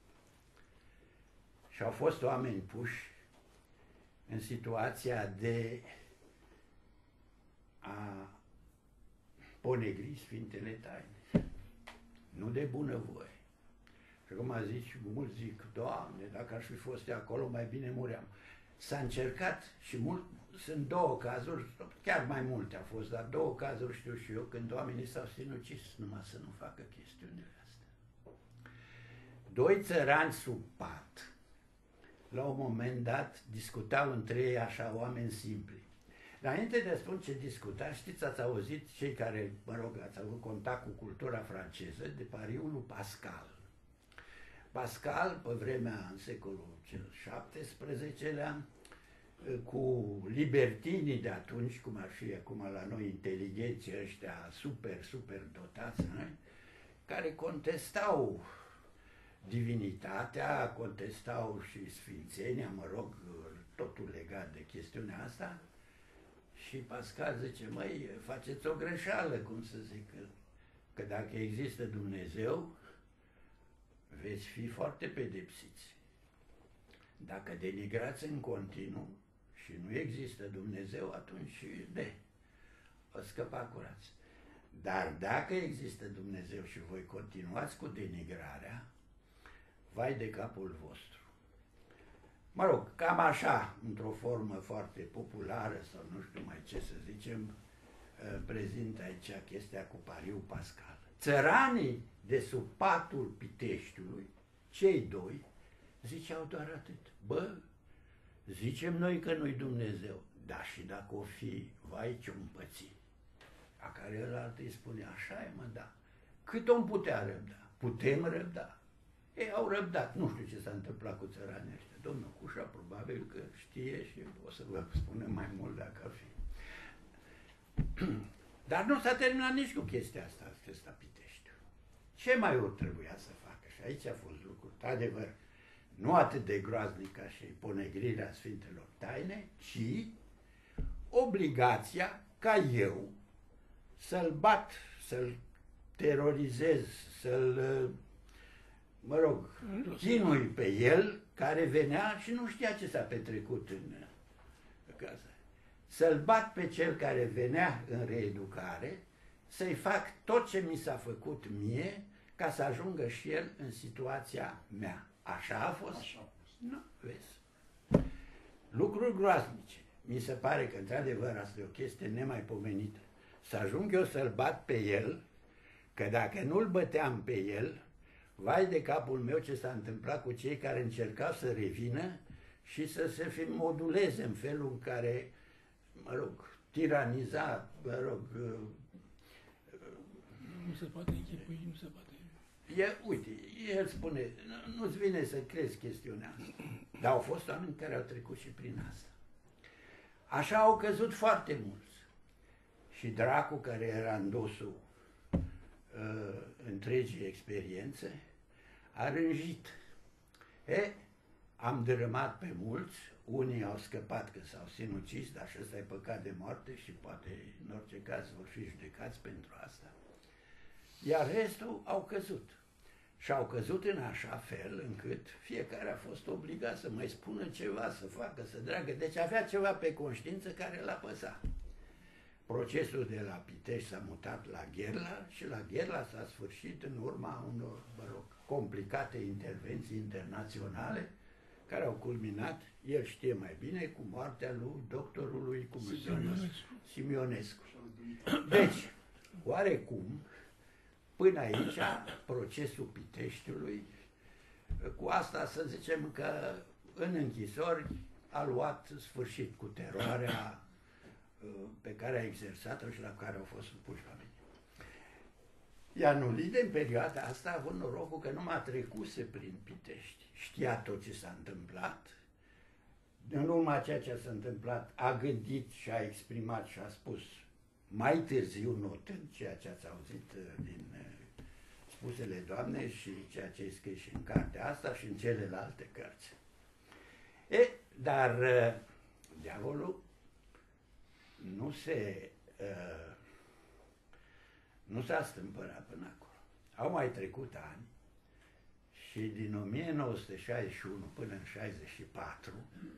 Și au fost oameni puși în situația de a ponegri Sfintele Taine. Nu de bunăvoie. Și acum zici, mulți zic, Doamne, dacă aș fi fost de acolo, mai bine muream. S-a încercat și sunt două cazuri, chiar mai multe au fost, dar două cazuri știu și eu, când oamenii s-au sinucis numai să nu facă chestiunile astea. Doi țărani sub pat, la un moment dat, discutau între ei așa oameni simpli. Înainte de a spun ce discuta, știți, ați auzit cei care, mă rog, ați avut contact cu cultura franceză, de pariul lui Pascal. Pascal, pe vremea, în secolul cel XVII-lea, cu libertinii de atunci, cum ar fi acum la noi inteligenții ăștia super dotați, care contestau divinitatea, contestau și sfințenia, mă rog, totul legat de chestiunea asta. Și Pascal zice, măi, faceți o greșeală, cum să zic, că dacă există Dumnezeu, veți fi foarte pedepsiți. Dacă denigrați în continuu și nu există Dumnezeu, atunci o scăpa curați. Dar dacă există Dumnezeu și voi continuați cu denigrarea, vai de capul vostru. Mă rog, cam așa, într-o formă foarte populară, sau nu știu mai ce să zicem, prezint aici chestia cu pariul Pascal. Țăranii de sub patul Piteștiului, cei doi, ziceau doar atât. Bă, zicem noi că nu-i Dumnezeu, dar și dacă o fi, vai ce-o împăți. A care ălalt îi spune, așa e, mă, da. Cât om putea răbda? Putem răbda. Ei au răbdat. Nu știu ce s-a întâmplat cu țăranii ăștia. Domnul Cușa probabil că știe și o să vă spunem mai mult dacă ar fi. Dar nu s-a terminat nici cu chestia asta, Piteștiu. Ce mai ori trebuia să facă? Și aici a fost lucrul, adevăr, nu atât de groaznic ca și ponegrirea Sfintelor Taine, ci obligația ca eu să-l bat, să-l terorizez, să-l, mă rog, chinui pe el, care venea și nu știa ce s-a petrecut în casă. Să-l bat pe cel care venea în reeducare, să-i fac tot ce mi s-a făcut mie, ca să ajungă și el în situația mea. Așa a fost? Așa a fost. Nu, vezi. Lucruri groaznice. Mi se pare că, într-adevăr, asta e o chestie nemaipomenită. Să ajung eu să-l bat pe el, că dacă nu-l băteam pe el, vai de capul meu ce s-a întâmplat cu cei care încercau să revină și să se moduleze în felul în care, mă rog, tiraniza, mă rog... Nu se poate închipui, nu se poate... Uite, el spune, nu-ți vine să crezi chestiunea asta, dar au fost oameni care au trecut și prin asta. Așa au căzut foarte mulți. Și dracu care era în dosul întregii experiențe, a rânjit. Am dărâmat pe mulți, unii au scăpat că s-au sinucis, dar și ăsta e păcat de moarte și poate în orice caz vor fi judecați pentru asta. Iar restul au căzut. Și au căzut în așa fel încât fiecare a fost obligat să mai spună ceva, să facă, să dragă. Deci avea ceva pe conștiință care l-a păsat. Procesul de la Pitești s-a mutat la Gherla și la Gherla s-a sfârșit în urma unor, mă rog, complicate intervenții internaționale care au culminat, el știe mai bine, cu moartea lui doctorului Simionescu. Deci, oarecum, până aici, procesul Piteștiului, cu asta să zicem că în închisori a luat sfârșit cu teroarea pe care a exersat-o și la care au fost supuși oamenii. Ianulide, în perioada asta, a avut norocul că nu m-a trecuse prin Pitești. Știa tot ce s-a întâmplat. În urma ceea ce s-a întâmplat, a gândit și a exprimat și a spus mai târziu, notând ceea ce ați auzit din spusele Doamnei și ceea ce e scris și în cartea asta și în celelalte cărți. Dar diavolul nu s-a stâmpărat până acolo. Au mai trecut ani și din 1961 până în 64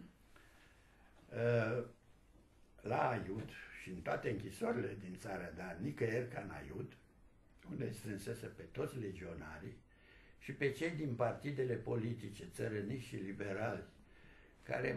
la Aiud și în toate închisorile din țară, dar nicăieri ca în Aiud, unde strânsese pe toți legionarii și pe cei din partidele politice, țărăniști și liberali, care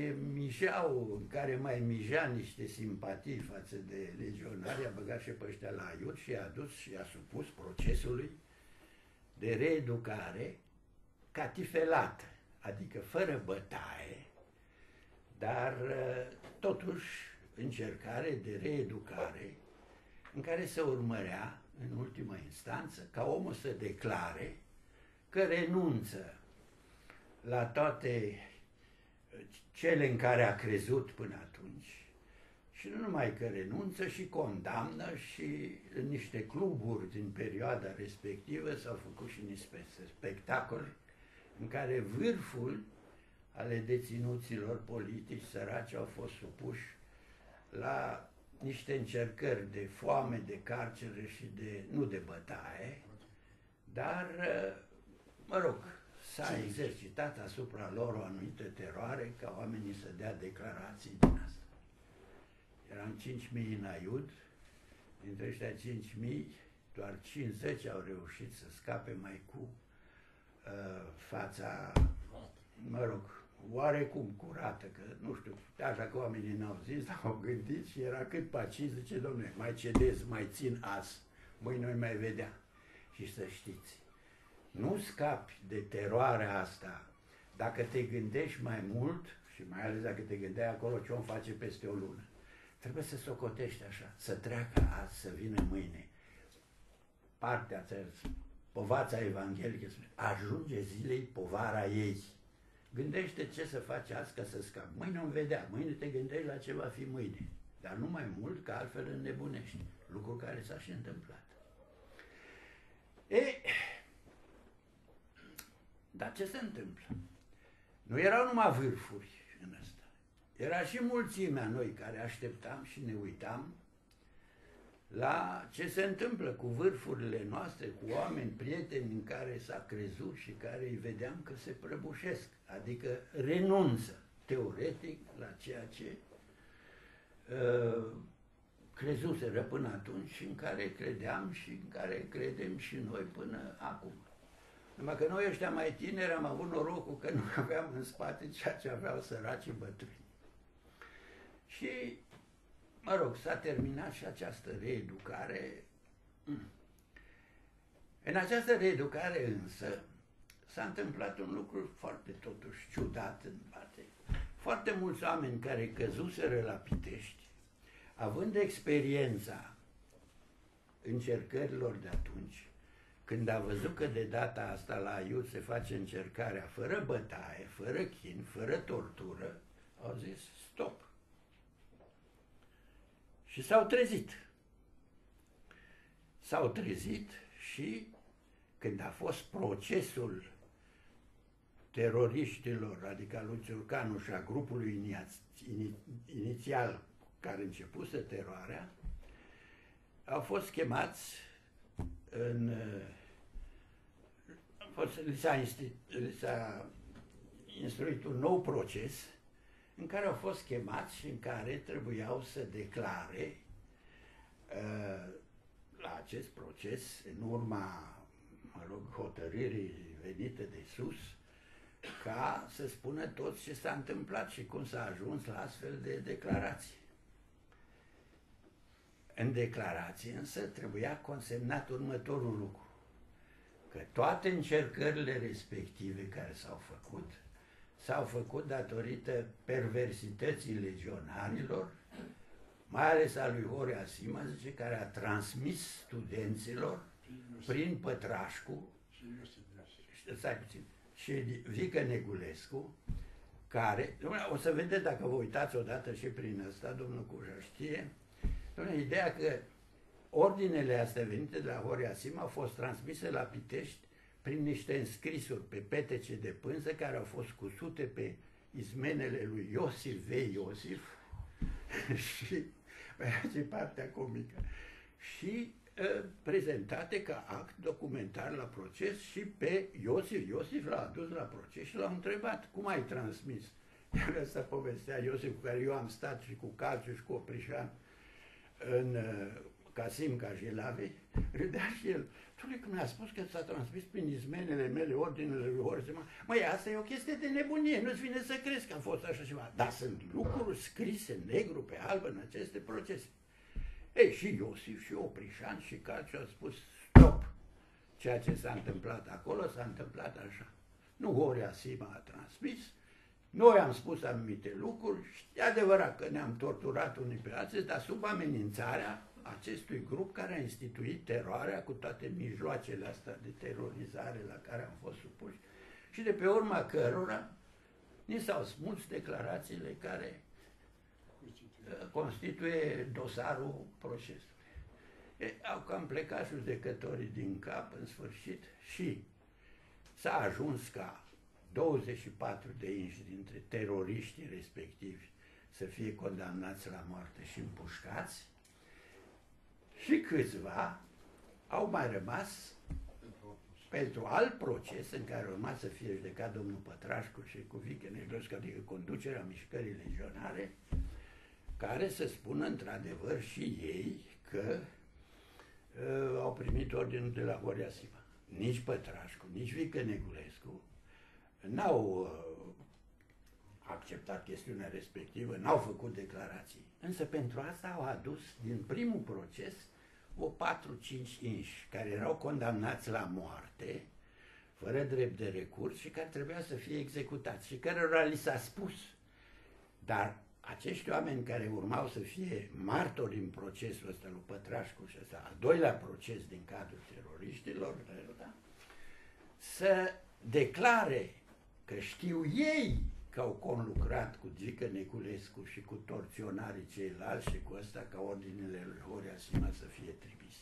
mai mijea niște simpatii față de legionari, a băgat și pe ăștia la Aiud și i-a dus și i-a supus procesului de reeducare catifelată, adică fără bătaie, dar totuși încercare de reeducare în care se urmărea, în ultimă instanță, ca omul să declare că renunță la toate cele în care a crezut până atunci și nu numai că renunță, și condamnă și în niște cluburi din perioada respectivă s-au făcut și niște spectacole în care vârful ale deținuților politici săraci au fost supuși la niște încercări de foame, de carcere și nu de bătaie, dar, mă rog, s-a exercitat asupra lor o anumită teroare ca oamenii să dea declarații din asta. Eram 5.000 în Aiud, dintre ăștia 5.000, doar 50 au reușit să scape mai cu fața, mă rog, oarecum curată, că nu știu, așa că oamenii n-au zis, dar au gândit și era cât paci, zice, dom'le, mai cedez, mai țin azi, mâine noi mai vedea. Și să știți, nu scapi de teroarea asta dacă te gândești mai mult și mai ales dacă te gândeai acolo ce om face peste o lună. Trebuie să socotești așa, să treacă azi, să vină mâine. Partea, povața evanghelică spune, ajunge zilei povara ei. Gândește ce să faci azi ca să scapi. Mâine vom vedea, mâine te gândești la ce va fi mâine. Dar nu mai mult, că altfel înnebunești. Lucru care s-a și întâmplat. Dar ce se întâmplă? Nu erau numai vârfuri în ăsta. Era și mulțimea noi care așteptam și ne uitam la ce se întâmplă cu vârfurile noastre, cu oameni, prieteni în care s-a crezut și care îi vedeam că se prăbușesc, adică renunță teoretic la ceea ce crezuseră până atunci și în care credeam și în care credem și noi până acum. Numai că noi ăștia mai tineri am avut norocul că nu aveam în spate ceea ce aveau săracii bătrâni. Și, mă rog, s-a terminat și această reeducare. În această reeducare însă s-a întâmplat un lucru foarte totuși ciudat în parte. Foarte mulți oameni care căzuseră la Pitești, având experiența încercărilor de atunci, când a văzut că de data asta la Aiud se face încercarea fără bătaie, fără chin, fără tortură, au zis stop. Și s-au trezit. S-au trezit și când a fost procesul teroriștilor, adică al lui Țurcanu și a grupului inițial care începuse teroarea, au fost chemați li s-a instruit un nou proces în care au fost chemați și în care trebuiau să declare la acest proces, în urma, mă rog, hotărârii venite de sus, ca să spună tot ce s-a întâmplat și cum s-a ajuns la astfel de declarații. În declarație însă trebuia consemnat următorul lucru, că toate încercările respective care s-au făcut datorită perversității legionarilor, mai ales a lui Horea Sima, zice, care a transmis studenților prin Pătrașcu și Vică Negulescu, care, o să vedeți dacă vă uitați odată și prin ăsta, domnul Cuja știe, ideea că ordinele astea venite de la Horea Sima au fost transmise la Pitești prin niște înscrisuri pe petece de pânză care au fost cusute pe izmenele lui Iosif V. Iosif și ce partea comică și prezentate ca act documentar la proces și pe Iosif. Iosif l-a adus la proces și l-a întrebat, cum ai transmis? Asta povestea Iosif, cu care eu am stat și cu Calciu și cu Oprișan în Casimca Jilavei, râdea și el. Tule, că mi-a spus că s-a transmis prin izmenele mele ordinele lui Horsema. Măi, asta e o chestie de nebunie, nu-ți vine să crezi că a fost așa ceva. Dar sunt lucruri scrise negru pe alb în aceste procese. Ei, și Iosif, și Oprișan, și Calciu au spus, stop! Ceea ce s-a întâmplat acolo s-a întâmplat așa. Nu Horea Sima a transmis, noi am spus anumite lucruri și e adevărat că ne-am torturat unii pe alții, dar sub amenințarea acestui grup care a instituit teroarea cu toate mijloacele astea de terorizare la care am fost supuși și de pe urma cărora ni s-au smuls declarațiile care constituie dosarul procesului. Au cam plecat judecătorii din cap în sfârșit și s-a ajuns ca 24 de inși dintre teroriștii respectivi să fie condamnați la moarte și împușcați și câțiva au mai rămas pentru alt proces în care urma să fie judecat domnul Pătrașcu și cu Vică Negulescu, adică conducerea mișcării legionare, care să spună într-adevăr și ei că au primit ordinul de la Horea Sima. Nici Pătrașcu, nici Vică Negulescu n-au acceptat chestiunea respectivă, n-au făcut declarații. Însă pentru asta au adus din primul proces o 4-5 inși care erau condamnați la moarte, fără drept de recurs și care trebuia să fie executați și cărora li s-a spus. Dar acești oameni care urmau să fie martori în procesul ăsta lui Pătrașcu și ăsta, al doilea proces din cadrul teroriștilor, da, să declare că știu ei că au conlucrat cu Vică Negulescu și cu torționarii ceilalți și cu ăsta ca ordinele lui Horea Sima să fie trimise.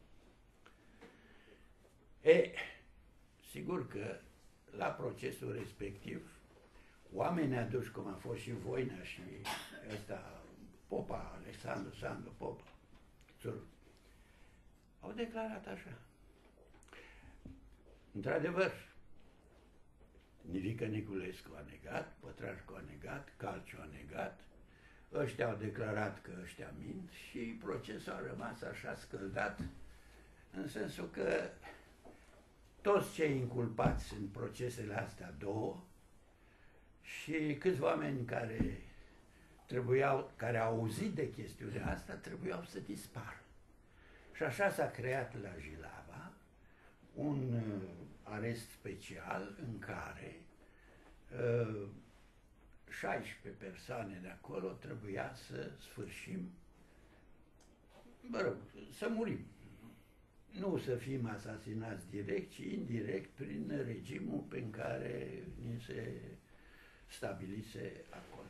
Sigur că la procesul respectiv oamenii aduși, cum a fost și Voina și ăsta, Popa, Alexandru Sandu Popa, au declarat așa. Într-adevăr, Vică Negulescu a negat, Pătrașcu a negat, Calciu a negat, ăștia au declarat că ăștia mint și procesul a rămas așa scăldat, în sensul că toți cei inculpați în procesele astea două și câți oameni care au auzit de chestiunea asta trebuiau să dispară. Și așa s-a creat la Jilava un arest special în care 16 persoane de acolo trebuia să sfârșim, să murim. Nu să fim asasinați direct, ci indirect prin regimul prin care ni se stabilise acolo.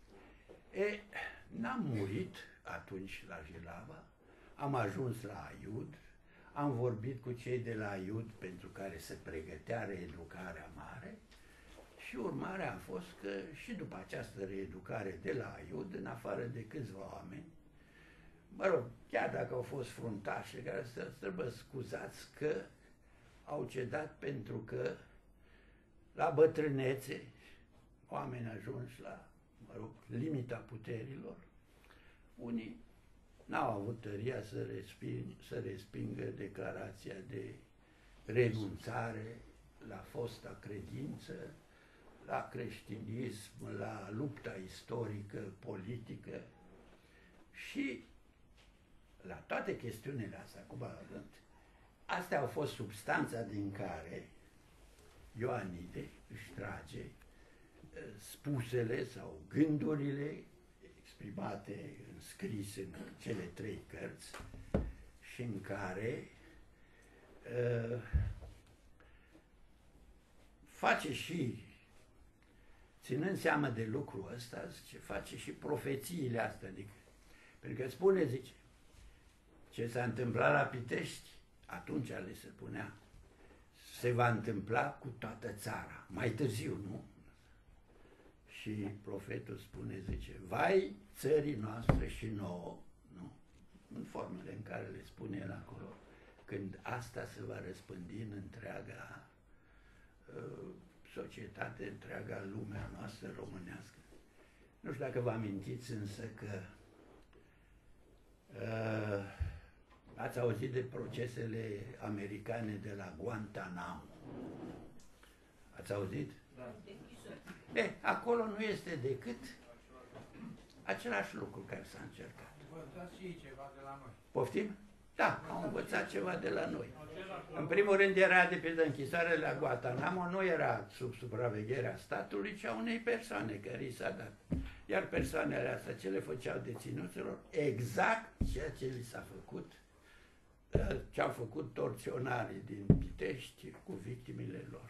N-am murit atunci la Jilava, am ajuns la Aiud, am vorbit cu cei de la Aiud pentru care se pregătea reeducarea mare și urmarea a fost că și după această reeducare de la Aiud, în afară de câțiva oameni, chiar dacă au fost fruntași care trebuie scuzați că au cedat pentru că la bătrânețe oameni ajunși la limita puterilor, unii n-au avut tăria să respingă declarația de renunțare la fosta credință la creștinism, la lupta istorică, politică și la toate chestiunile astea, astea au fost substanța din care Ioanide își trage spusele sau gândurile exprimate, înscrise în cele 3 cărți și în care face și, ținând seama de lucrul ăsta, zice, face și profețiile astea. Adică, pentru că spune, zice, ce s-a întâmplat la Pitești, atunci le se punea, se va întâmpla cu toată țara, mai târziu, nu? Și profetul spune, zice, vai țării noastre și nouă, nu? În formele în care le spune el acolo, când asta se va răspândi în întreaga societate, întreaga lumea noastră românească. Nu știu dacă vă amintiți însă că ați auzit de procesele americane de la Guantanamo. Ați auzit? Da. Acolo nu este decât același lucru care s-a încercat. Învățați și ei ceva de la noi. Poftim? Da, au învățat ceva de la noi. În primul rând era, de pildă, închisoarea la Guantanamo, nu era sub supravegherea statului, ci a unei persoane care i s-a dat. Iar persoanele astea ce le făceau deținuților? Exact ceea ce li s-a făcut, ce au făcut torționarii din Pitești cu victimele lor.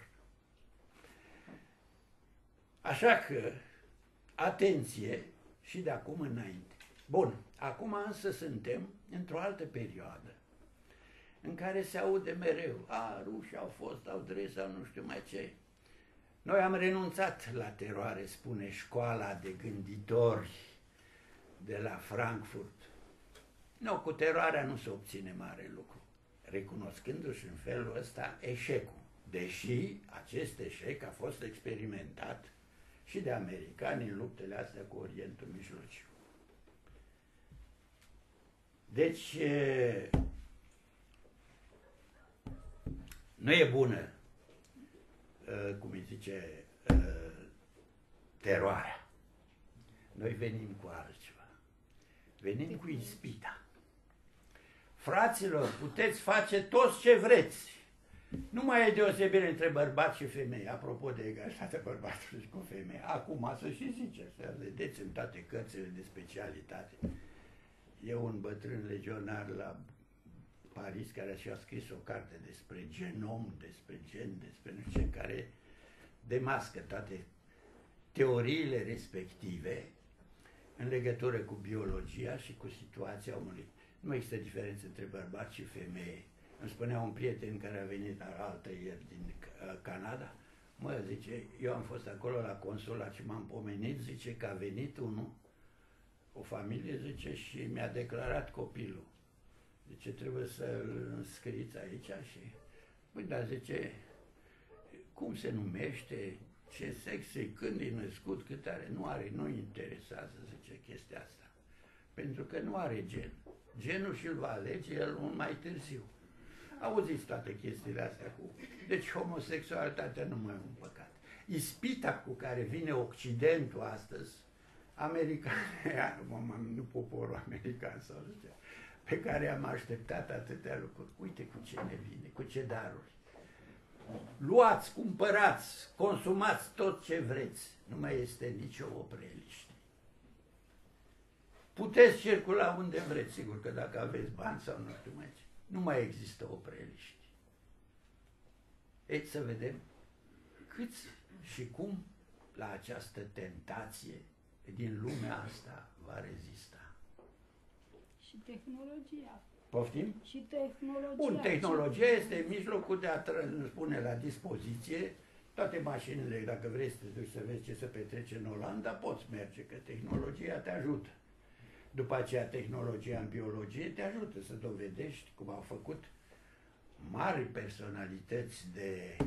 Așa că, atenție și de acum înainte. Bun, acum însă suntem într-o altă perioadă în care se aude mereu, rușii au fost, au drept sau nu știu mai ce. Noi am renunțat la teroare, spune școala de gânditori de la Frankfurt. Nu, cu teroarea nu se obține mare lucru, recunoscându-și în felul ăsta eșecul. Deși acest eșec a fost experimentat și de americani în luptele astea cu Orientul Mijlociu. Deci, nu e bună, cum îi zice, teroarea. Noi venim cu altceva. Venim cu ispita. Fraților, puteți face toți ce vreți. Nu mai e deosebire între bărbați și femei, apropo de egalitatea bărbatului și cu femei. Acum să și zice, să vedeți în toate cărțile de specialitate. E un bătrân legionar la Paris care și-a scris o carte despre genom, despre gen, despre nu știu ce, care demască toate teoriile respective în legătură cu biologia și cu situația omului. Nu există diferență între bărbați și femeie. Îmi spunea un prieten care a venit altă ieri din Canada, zice, eu am fost acolo la consulat și m-am pomenit, zice că a venit o familie, zice, și mi-a declarat copilul. Zice, trebuie să-l înscriți aici și... Păi, da, zice, cum se numește, ce sex e, când e născut, cât are, nu interesează, zice, chestia asta. Pentru că nu are gen. Genul și-l va alege el mult mai târziu. Auziți toate chestiile astea cu... Deci homosexualitatea nu mai e un păcat. Ispita cu care vine Occidentul astăzi, americane, nu poporul american sau zice, pe care am așteptat atâtea lucruri. Uite cu ce ne vine, cu ce daruri. Luați, cumpărați, consumați tot ce vreți. Nu mai este nicio opreliște. Puteți circula unde vreți, sigur că dacă aveți bani sau nu știu mai ce. Nu mai există opreliști. Ei, să vedem câți și cum la această tentație din lumea asta va rezista. Și tehnologia. Poftim? Și tehnologia. Bun, tehnologia este mijlocul de a pune la dispoziție toate mașinile. Dacă vrei să te duci să vezi ce se petrece în Olanda, poți merge, că tehnologia te ajută. După aceea, tehnologia în biologie te ajută să dovedești cum au făcut mari personalități de,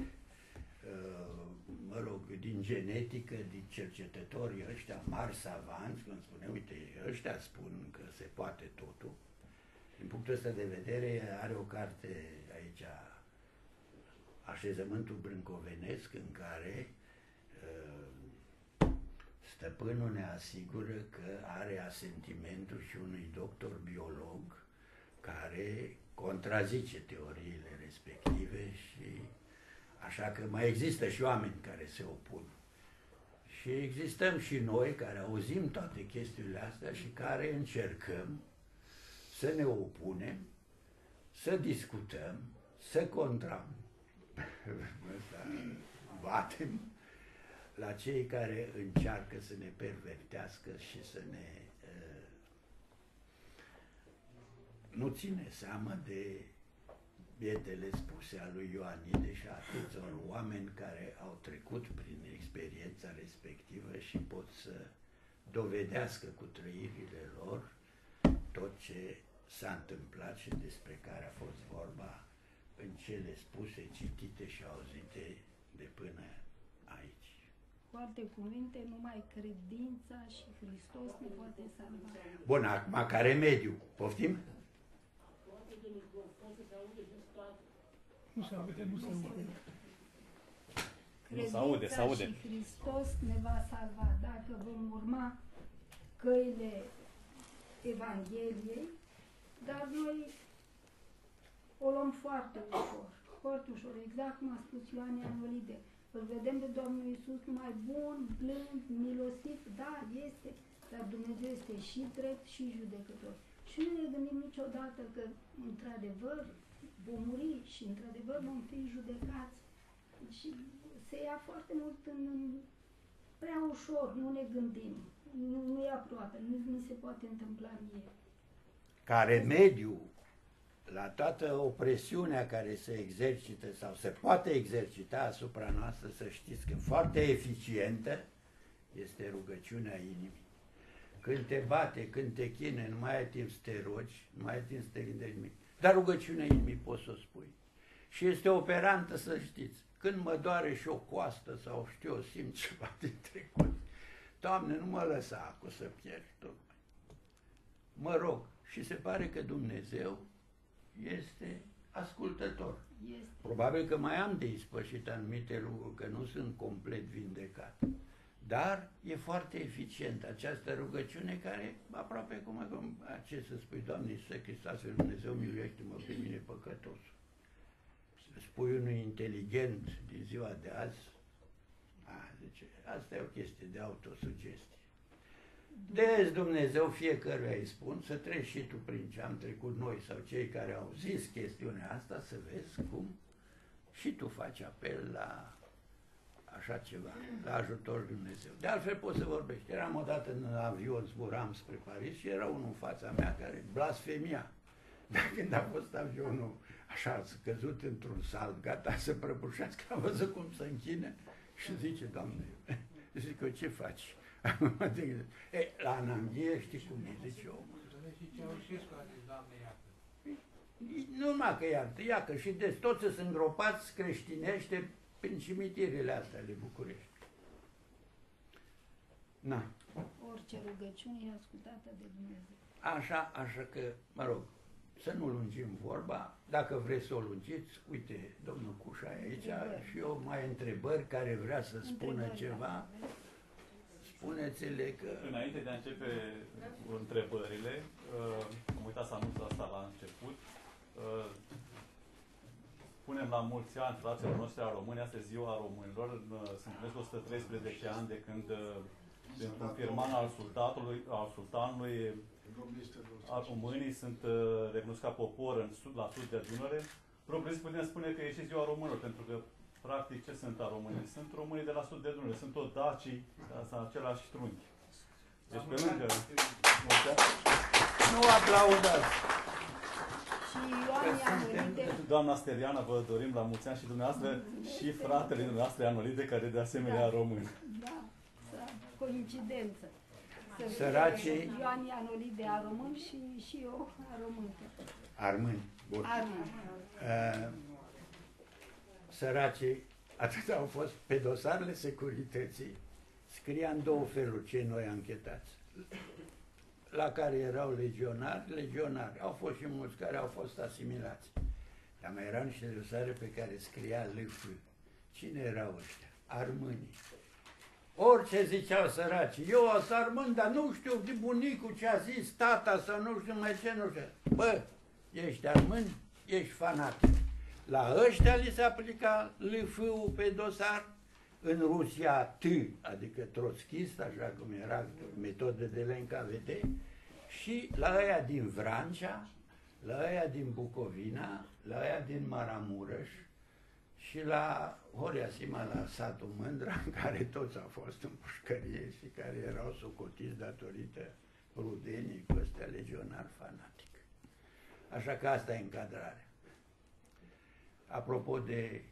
din genetică, din cercetătorii ăștia, mari savanți, când spune, uite, ăștia spun că se poate totul. Din punctul ăsta de vedere, are o carte aici, Așezământul Brâncovenesc, în care stăpânul ne asigură că are asentimentul și unui doctor biolog care contrazice teoriile respective și așa că mai există și oameni care se opun. Și existăm și noi care auzim toate chestiile astea și care încercăm să ne opunem, să discutăm, să batem la cei care încearcă să ne pervertească și să ne nu ține seama de bietele spuse a lui Ioanide și a atâților oameni care au trecut prin experiența respectivă și pot să dovedească cu trăirile lor tot ce s-a întâmplat și despre care a fost vorba în cele spuse, citite și auzite de până aici. Cu alte cuvinte, numai credința și Hristos ne poate salva. Bun, acum ca remediu, poftim? Nu se aude, nu se aude. Credința și Hristos ne va salva dacă vom urma căile Evangheliei, dar noi o luăm foarte ușor, exact cum a spus Ioan Ianolide. Îl vedem pe Domnul Iisus numai bun, blând, milostiv, da, este, dar Dumnezeu este și drept și judecător. Și nu ne gândim niciodată că, într-adevăr, vom muri și, într-adevăr, vom fi judecați. Și se ia foarte mult prea ușor, nu ne gândim, nu e aproape, nu se poate întâmpla mie. Ca remediu la toată opresiunea care se exercită sau se poate exercita asupra noastră, să știți că foarte eficientă este rugăciunea inimii. Când te bate, când te chine, nu mai ai timp să te rogi, nu mai ai timp să te gândești nimic. Dar rugăciunea inimii poți să o spui. Și este operantă, să știți. Când mă doare și o coastă sau știu, eu simt ceva din trecut, Doamne, nu mă lăsa acum să pierd tocmai. Mă rog. Și se pare că Dumnezeu este ascultător. Este. Probabil că mai am de ispășit anumite lucruri, că nu sunt complet vindecat. Dar e foarte eficient această rugăciune care, aproape cum ce să spui, Doamne Iisuse Hristos, Dumnezeu, miluiește-mă pe mine păcătos. Spui unui inteligent din ziua de azi, zice, asta e o chestie de autosugestie. Dă-ți Dumnezeu fiecăruia îi spun să treci și tu prin ce am trecut noi sau cei care au zis chestiunea asta, să vezi cum și tu faci apel la așa ceva, la ajutorul Dumnezeu. De altfel poți să vorbești. Eram odată în avion, zburam spre Paris și era unul în fața mea care blasfemia. Dar când a fost avionul așa scăzut într-un salt, gata să prăbușească, a văzut cum se închine și zice, Doamne, zic eu, ce faci? La ananghie știi cum e, zice omul. Nu numai că iartă, și des, toți sunt îngropați creștinește prin cimitirile astea ale București. Na. Orice rugăciune e ascultată de Dumnezeu. Așa că, mă rog, să nu lungim vorba. Dacă vreți să o lungiți, uite, domnul Cușa e aici și eu mai întrebări care vrea să spună ceva. Spuneți-le că... Înainte de a începe întrebările, am uitat să anunț asta la început, punem la mulți ani fraților noștri a români, astăzi ziua românilor, se împlinesc 113 ani de când un firman al sultanului, românii sunt recunoscuți ca popor la sud de Dunăre. Propriu putem spune că e și ziua românilor, pentru că practic ce sunt a românii? Sunt românii de la sud de Dunăre, sunt tot dacii, sunt același trunchi. Deci pe lângă... Nu aplaudați! Doamna Steriana, vă dorim la mulți ani și dumneavoastră și fratele dumneavoastră Ianolide, care de asemenea român. Da, coincidență. Săracii... Ioan Ianolide a român și eu a româncă. Armâni. Bun. Săracii, atât au fost pe dosarele securității, scria în două feluri cei noi anchetați. La care erau legionari. Au fost și mulți care au fost asimilați. Dar mai erau niște dosare pe care scria LF. Cine erau ăștia? Armânii. Orice ziceau săraci, eu s-ar mând, dar nu știu de bunicul ce a zis tata sau nu știu mai ce, nu știu. Bă, ești armând, ești fanatic. La ăștia li se aplica LF-ul pe dosar, în Rusia T, adică trotskist, așa cum era metodă de NKVD, și la ăia din Vrancea, la ăia din Bucovina, la ăia din Maramureș și la Horia Sima, la satul Mândra, în care toți au fost în pușcărie și care erau socotiți datorită rudenii cu ăstea legionar fanatic. Așa că asta e încadrarea. Apropo de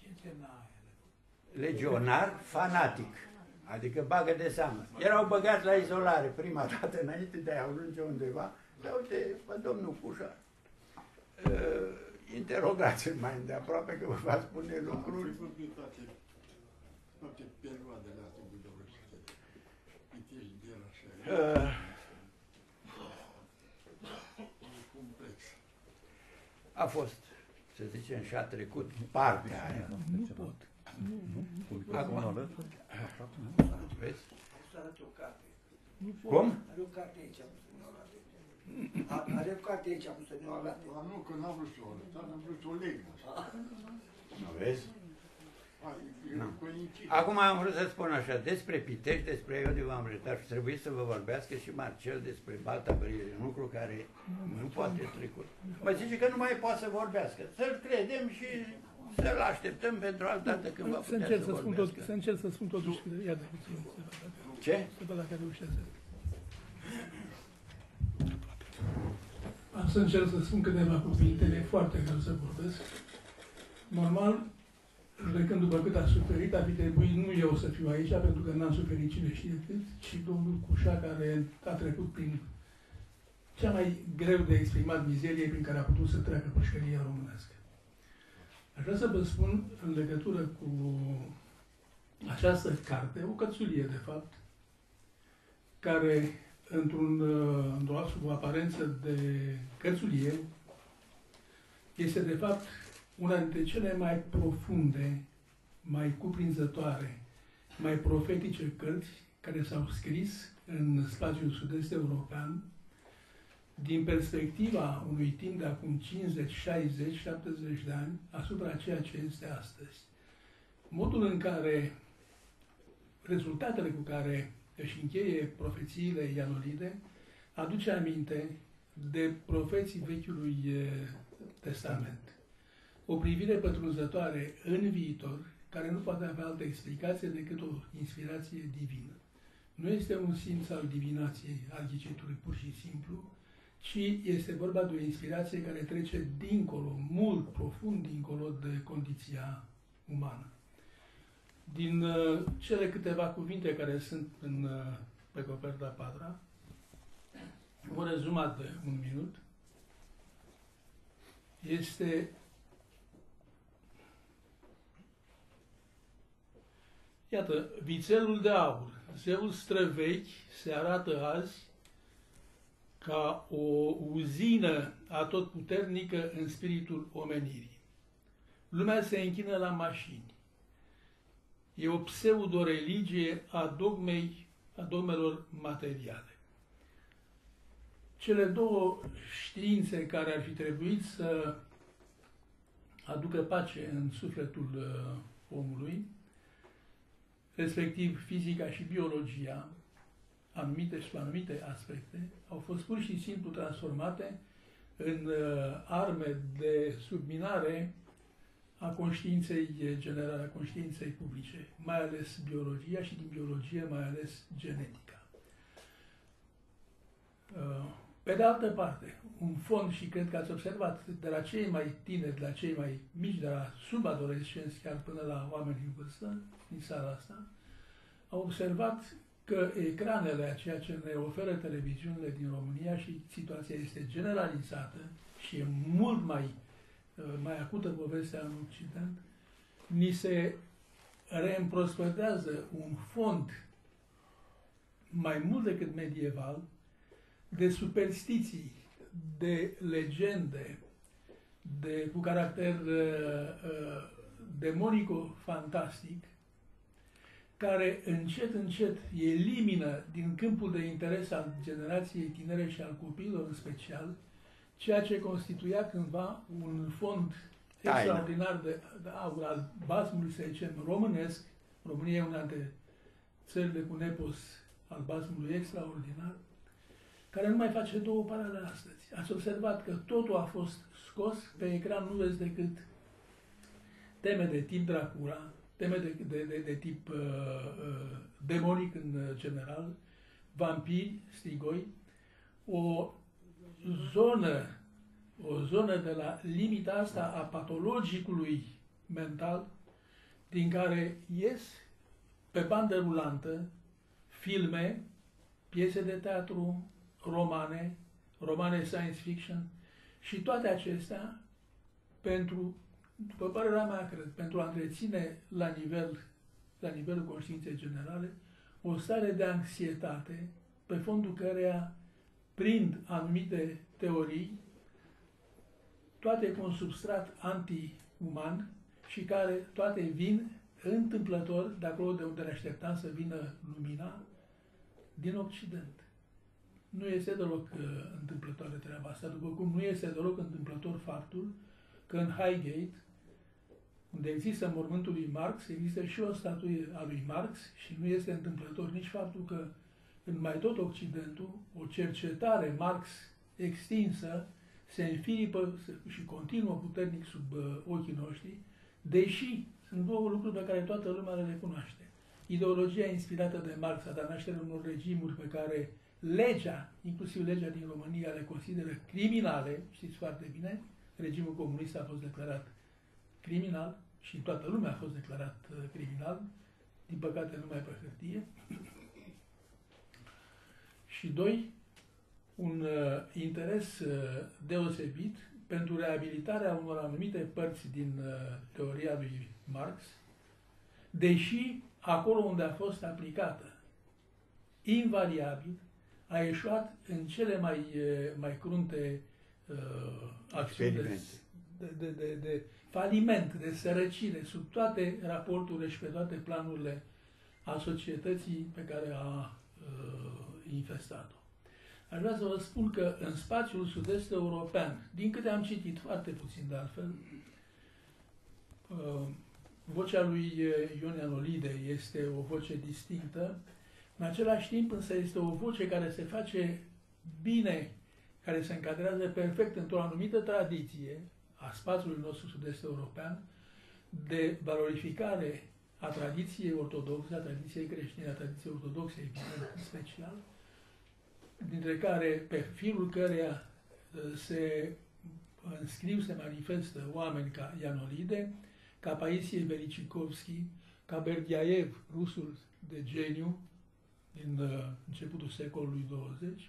legionar fanatic, adică bagă de seamă. Erau băgați la izolare prima dată înainte de a ajunge undeva, dar uite, pe domnul Cușar, interogați-l mai îndeaproape că vă va spune lucruri. Toate perioadele astea budovește, pitești de el așa, e complex. A fost, să zicem, și a trecut partea aia. Nu pot. Acum, vezi? Să arate o carte. Cum? Are o carte aici, am să ne o arate. Are o carte aici, am să ne o arate. Dar nu, că n-am vrut să o arăt, am vrut să o leg. Nu vezi? Nu. Acum am vrut să spun așa, despre Pitești, despre Iodiu v-am retat și trebuie să vă vorbească și Marcel despre Balta Bărie, un lucru care nu poate trecut. Mă zice că nu mai poate să vorbească. Să-l credem și să-l așteptăm pentru altă dată când va putea să vorbească. Să încerc să spun totuși, ia de puțin. Ce? Să văd dacă reușesc. Am să încerc să spun câteva cuvinte, e foarte greu să vorbesc. Normal, judecând după cât a suferit, ar fi trebuit nu eu să fiu aici, pentru că n-am suferit cine știe cât, ci domnul Cușa, care a trecut prin cea mai greu de exprimat mizerie prin care a putut să treacă pușcăria românească. Aș vrea să vă spun în legătură cu această carte, o cărțulie de fapt, care într-o aparență de cărțulie este de fapt una dintre cele mai profunde, mai cuprinzătoare, mai profetice cărți care s-au scris în spațiul sud-est european din perspectiva unui timp de acum 50, 60, 70 de ani asupra ceea ce este astăzi. Modul în care rezultatele cu care își încheie profețiile Ianolide aduce aminte de profeții Vechiului Testament. O privire pătrunzătoare în viitor, care nu poate avea altă explicație decât o inspirație divină. Nu este un simț al divinației, al ghicitului pur și simplu, ci este vorba de o inspirație care trece dincolo, mult profund dincolo de condiția umană. Din cele câteva cuvinte care sunt pe coperta patra, un rezumat de un minut, este iată, vițelul de aur, zeul străvechi, se arată azi ca o uzină atotputernică în spiritul omenirii. Lumea se închină la mașini. E o pseudo-religie a dogmelor materiale. Cele două științe care ar fi trebuit să aducă pace în sufletul omului, respectiv fizica și biologia, anumite și anumite aspecte, au fost pur și simplu transformate în arme de subminare a conștiinței generale, a conștiinței publice, mai ales biologia și din biologie mai ales genetica. Pe de altă parte, un fond, și cred că ați observat, de la cei mai tineri, de la cei mai mici, de la subadolescenți, chiar până la oameni în vârstă, din sala asta, au observat că ecranele, a ceea ce ne oferă televiziunile din România, și situația este generalizată și e mult mai acută povestea în Occident, ni se reîmprospătează un fond mai mult decât medieval de superstiții, de legende, cu caracter demonico-fantastic, care încet, încet elimină din câmpul de interes al generației tinere și al copiilor în special, ceea ce constituia cândva un fond extraordinar de aur al basmului, să zicem, românesc. România e una dintre țările cu nepos al basmului extraordinar, care nu mai face două paralele astăzi. Ați observat că totul a fost scos, pe ecran nu vezi decât teme de tip Dracula, teme de tip demonic în general, vampiri, strigoi, o zonă de la limita asta a patologicului mental, din care ies pe bandă rulantă filme, piese de teatru, romane science fiction și toate acestea pentru, după părerea mea, cred, pentru a întreține la nivelul conștiinței generale o stare de anxietate pe fondul căreia prind anumite teorii, toate cu un substrat anti-uman și care toate vin întâmplător de acolo de unde ne așteptam să vină lumina, din Occident. Nu este deloc întâmplătoare treaba asta, după cum nu este deloc întâmplător faptul că în Highgate, unde există mormântul lui Marx, există și o statuie a lui Marx și nu este întâmplător nici faptul că în mai tot Occidentul, o cercetare Marx extinsă se înfiripă și continuă puternic sub ochii noștri, deși sunt două lucruri pe care toată lumea le recunoaște. Ideologia inspirată de Marx a dat naștere unor regimuri pe care legea, inclusiv legea din România, le consideră criminale, știți foarte bine, regimul comunist a fost declarat criminal și toată lumea a fost declarat criminal, din păcate numai pe hârtie. Și doi, un interes deosebit pentru reabilitarea unor anumite părți din teoria lui Marx, deși acolo unde a fost aplicată, invariabil, a eșuat în cele mai crunte acțiuni de faliment, de sărăcire, sub toate raporturile și pe toate planurile a societății pe care a infestat-o. Aș vrea să vă spun că în spațiul sud-est european, din câte am citit, foarte puțin de altfel, vocea lui Ion Ianolide este o voce distinctă, în același timp însă este o voce care se face bine, care se încadrează perfect într-o anumită tradiție a spațiului nostru sud-est european, de valorificare a tradiției ortodoxe, a tradiției creștine, a tradiției ortodoxe, în special, dintre care, pe firul căreia se înscriu, se manifestă oameni ca Ianolide, ca Paisie Velicikovski, ca Berdiaev, rusul de geniu, din începutul secolului 20,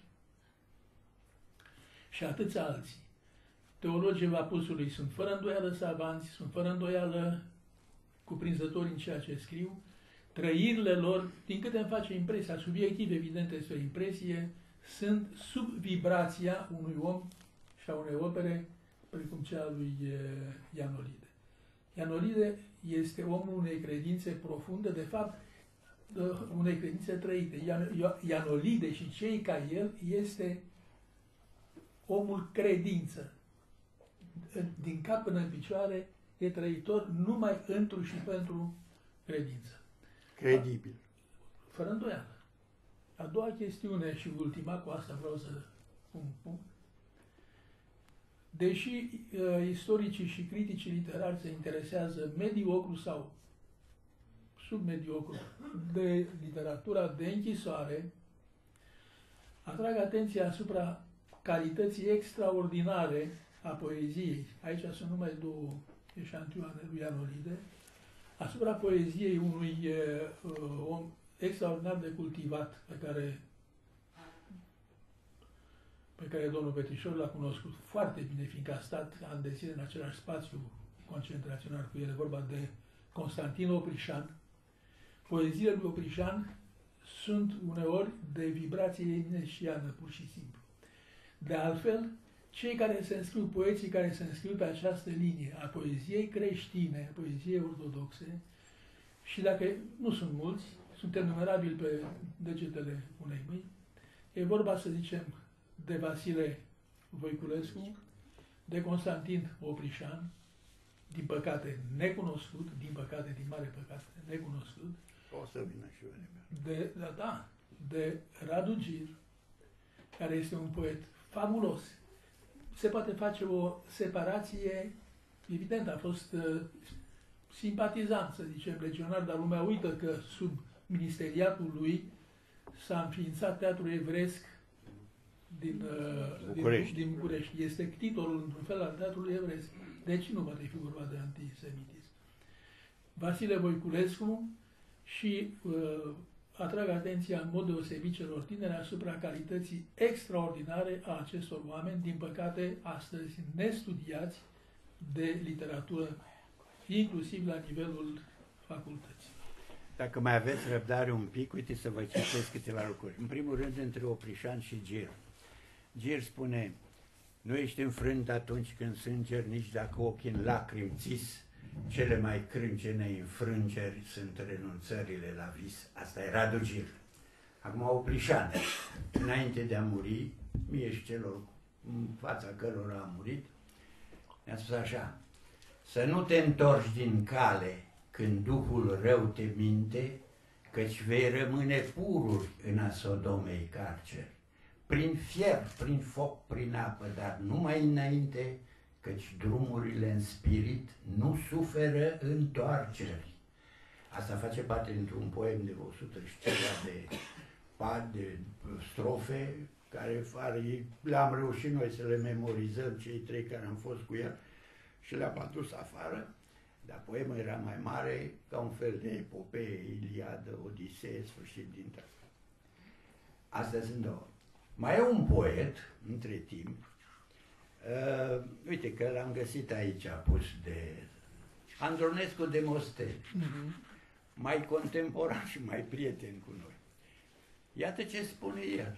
și atâția alții. Teologii Vapusului sunt fără îndoială savanți, sunt fără îndoială cuprinzători în ceea ce scriu, trăirile lor, din câte îmi face impresia, subiectiv evident este o impresie, sunt sub vibrația unui om și a unei opere precum cea a lui Ianolide. Ianolide este omul unei credințe profunde, de fapt, unei credințe trăite. Ianolide și cei ca el este omul credință. Din cap până în picioare e trăitor numai întru și pentru credință. Credibil. Fără îndoială. A doua chestiune și ultima, cu asta vreau să pun punct. Deși istoricii și criticii literari se interesează mediocru sau submediocru de literatura de închisoare, atrag atenția asupra calității extraordinare a poeziei. Aici sunt numai două eșantioane lui Ianolide, asupra poeziei unui om extraordinar de cultivat pe care domnul Petrișor l-a cunoscut foarte bine, fiindcă a stat ani de zile în același spațiu concentrațional cu el, e vorba de Constantin Oprișan. Poeziile lui Oprișan sunt uneori de vibrație eminesciană, pur și simplu. De altfel, cei care se înscriu, poeții care se înscriu pe această linie a poeziei creștine, a poeziei ortodoxe, și dacă nu sunt mulți, suntem numerabili pe degetele unei mâini. E vorba, să zicem, de Vasile Voiculescu, de Constantin Oprișan, din păcate necunoscut, din păcate, din mare păcate, necunoscut. O să vină și vremea. De Radu Gir, care este un poet fabulos. Se poate face o separație, evident, a fost simpatizant, să zicem, legionar, dar lumea uită că sub ministeriatul lui s-a înființat Teatrul Evresc din București. Este titlul, într-un fel, al Teatrului Evresc. Deci nu poate fi vorba de antisemitism. Vasile Voiculescu și atrag atenția în mod deosebit celor tineri asupra calității extraordinare a acestor oameni, din păcate, astăzi nestudiați de literatură, inclusiv la nivelul facultății. Dacă mai aveți răbdare un pic, uite să vă citesc câteva lucruri. În primul rând, între Oprișan și Gir. Gir spune: nu ești înfrânt atunci când sângeri, nici dacă ochii în lacrimi țis, cele mai crâncene înfrângeri sunt renunțările la vis. Asta e Radu Gir. Acum Oprișan, înainte de a muri, mie și celor în fața cărora a murit, mi-a spus așa: să nu te întorci din cale când Duhul rău te minte, căci vei rămâne pururi în a Sodomei carceri, prin fier, prin foc, prin apă, dar numai înainte, căci drumurile în spirit nu suferă întoarceri. Asta face parte dintr-un poem de 100 și ceva de strofe, care le-am reușit noi să le memorizăm, cei trei care am fost cu el, și le-am adus afară, dar poemul era mai mare, ca un fel de epopee, Iliadă, Odisee, sfârșit dintre. Astea sunt două. Mai e un poet, între timp, uite că l-am găsit aici, pus de Andronescu de Mosteni, mai contemporan și mai prieten cu noi. Iată ce spune el.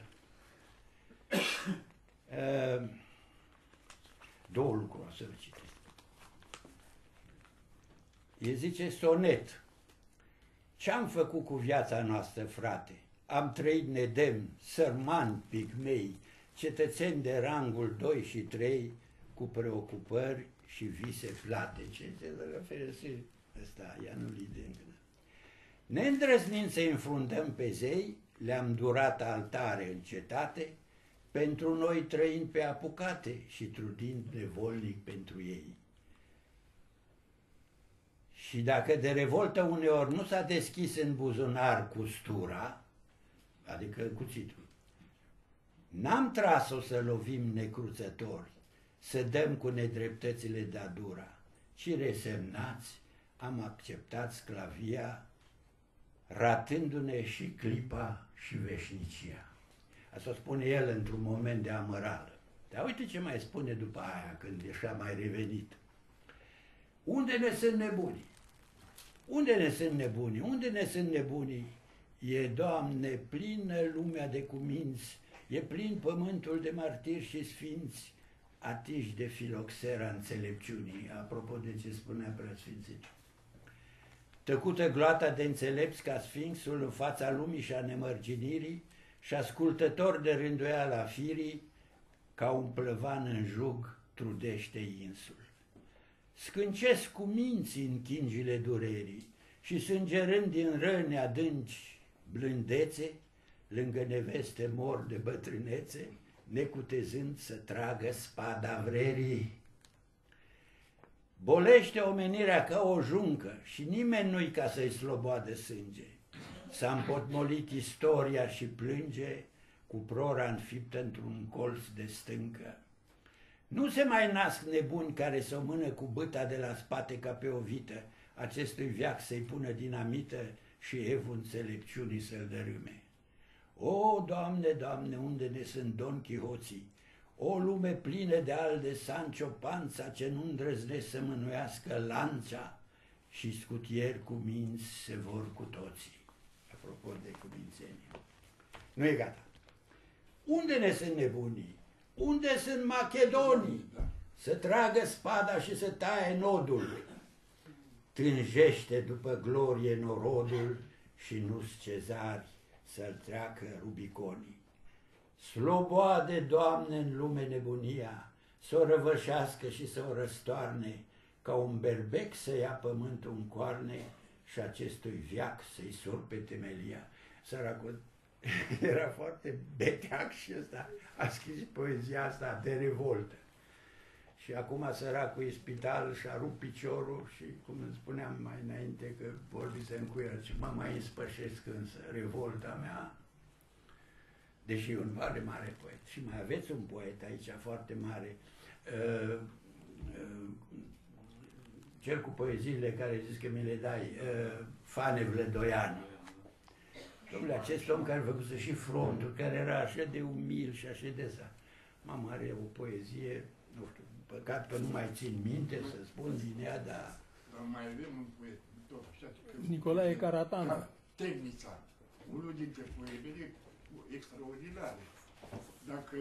Două lucruri o să vă citesc. El zice: sonet. Ce-am făcut cu viața noastră, frate? Am trăit nedemn, sărmani, pigmei, cetățeni de rangul 2 și 3, cu preocupări și vise plate. Ce se referă ăsta, Ianul Idencă. Neîndrăznind să înfruntăm pe zei, le-am durat altare în cetate, pentru noi trăind pe apucate și trudind nevolnic pentru ei. Și dacă de revoltă uneori nu s-a deschis în buzunar custura, adică cuțitul, n-am tras-o să lovim necruțători, să dăm cu nedreptățile de-a dura, ci resemnați am acceptat sclavia, ratându-ne și clipa și veșnicia. Asta spune el într-un moment de amărală. Dar uite ce mai spune după aia, când așa mai revenit. Unde ne sunt nebunii? Unde ne sunt nebunii? Unde ne sunt nebunii? E, Doamne, plină lumea de cuminți, e plin pământul de martiri și sfinți, atiși de filoxera înțelepciunii, apropo de ce spunea Preasfințitul. Tăcută gloata de înțelepți ca sfinxul în fața lumii și a nemărginirii și ascultător de rânduiala firii, ca un plăvan în jug trudește insul. Scâncesc cu minții în chingile durerii și sângerând din răni adânci blândețe, lângă neveste mor de bătrânețe, necutezând să tragă spada vrerii. Bolește omenirea ca o juncă și nimeni nu-i ca să-i sloboadă sânge. S-a împotmolit istoria și plânge cu prora înfiptă într-un colț de stâncă. Nu se mai nasc nebuni care să o mână cu bâta de la spate ca pe o vită, acestui veac să-i pună dinamită și evul înțelepciunii să-l dărâme. O, Doamne, Doamne, unde ne sunt Don Chihoții? O lume plină de al de Sancho Panța, ce nu îndrăznesc să mânuiască lancia, și scutieri cu minți se vor cu toții. Apropo de cumințenie. Nu e gata. Unde ne sunt nebunii? Unde sunt macedonii? Să tragă spada și să taie nodul. Tânjește după glorie norodul și nu-s cezari să-l treacă Rubiconii. Sloboade, Doamne, în lume nebunia, să o răvășească și să o răstoarne, ca un berbec să ia pământul în coarne și acestui veac să-i surpe temelia. Săracul era foarte beteac și ăsta a scris poezia asta de revoltă. Și acum săracul e spital și-a rupt piciorul și, cum îmi spuneam mai înainte, că vorbisem cu el, și mă mai înspășesc însă revolta mea, deși e un foarte mare poet. Și mai aveți un poet aici foarte mare, cel cu poeziile care zis că mi le dai, Fane Vlădoian. Dom'le, acest om care făcuse și frontul, care era așa de umil și așa de sa. Mamă, are o poezie, nu știu, păcat că nu mai țin minte să spun din ea, dar... Dar mai avem un poet, tot așa, Nicolae Caratan. Tehnița, unul dintre poemele extraordinare. Dacă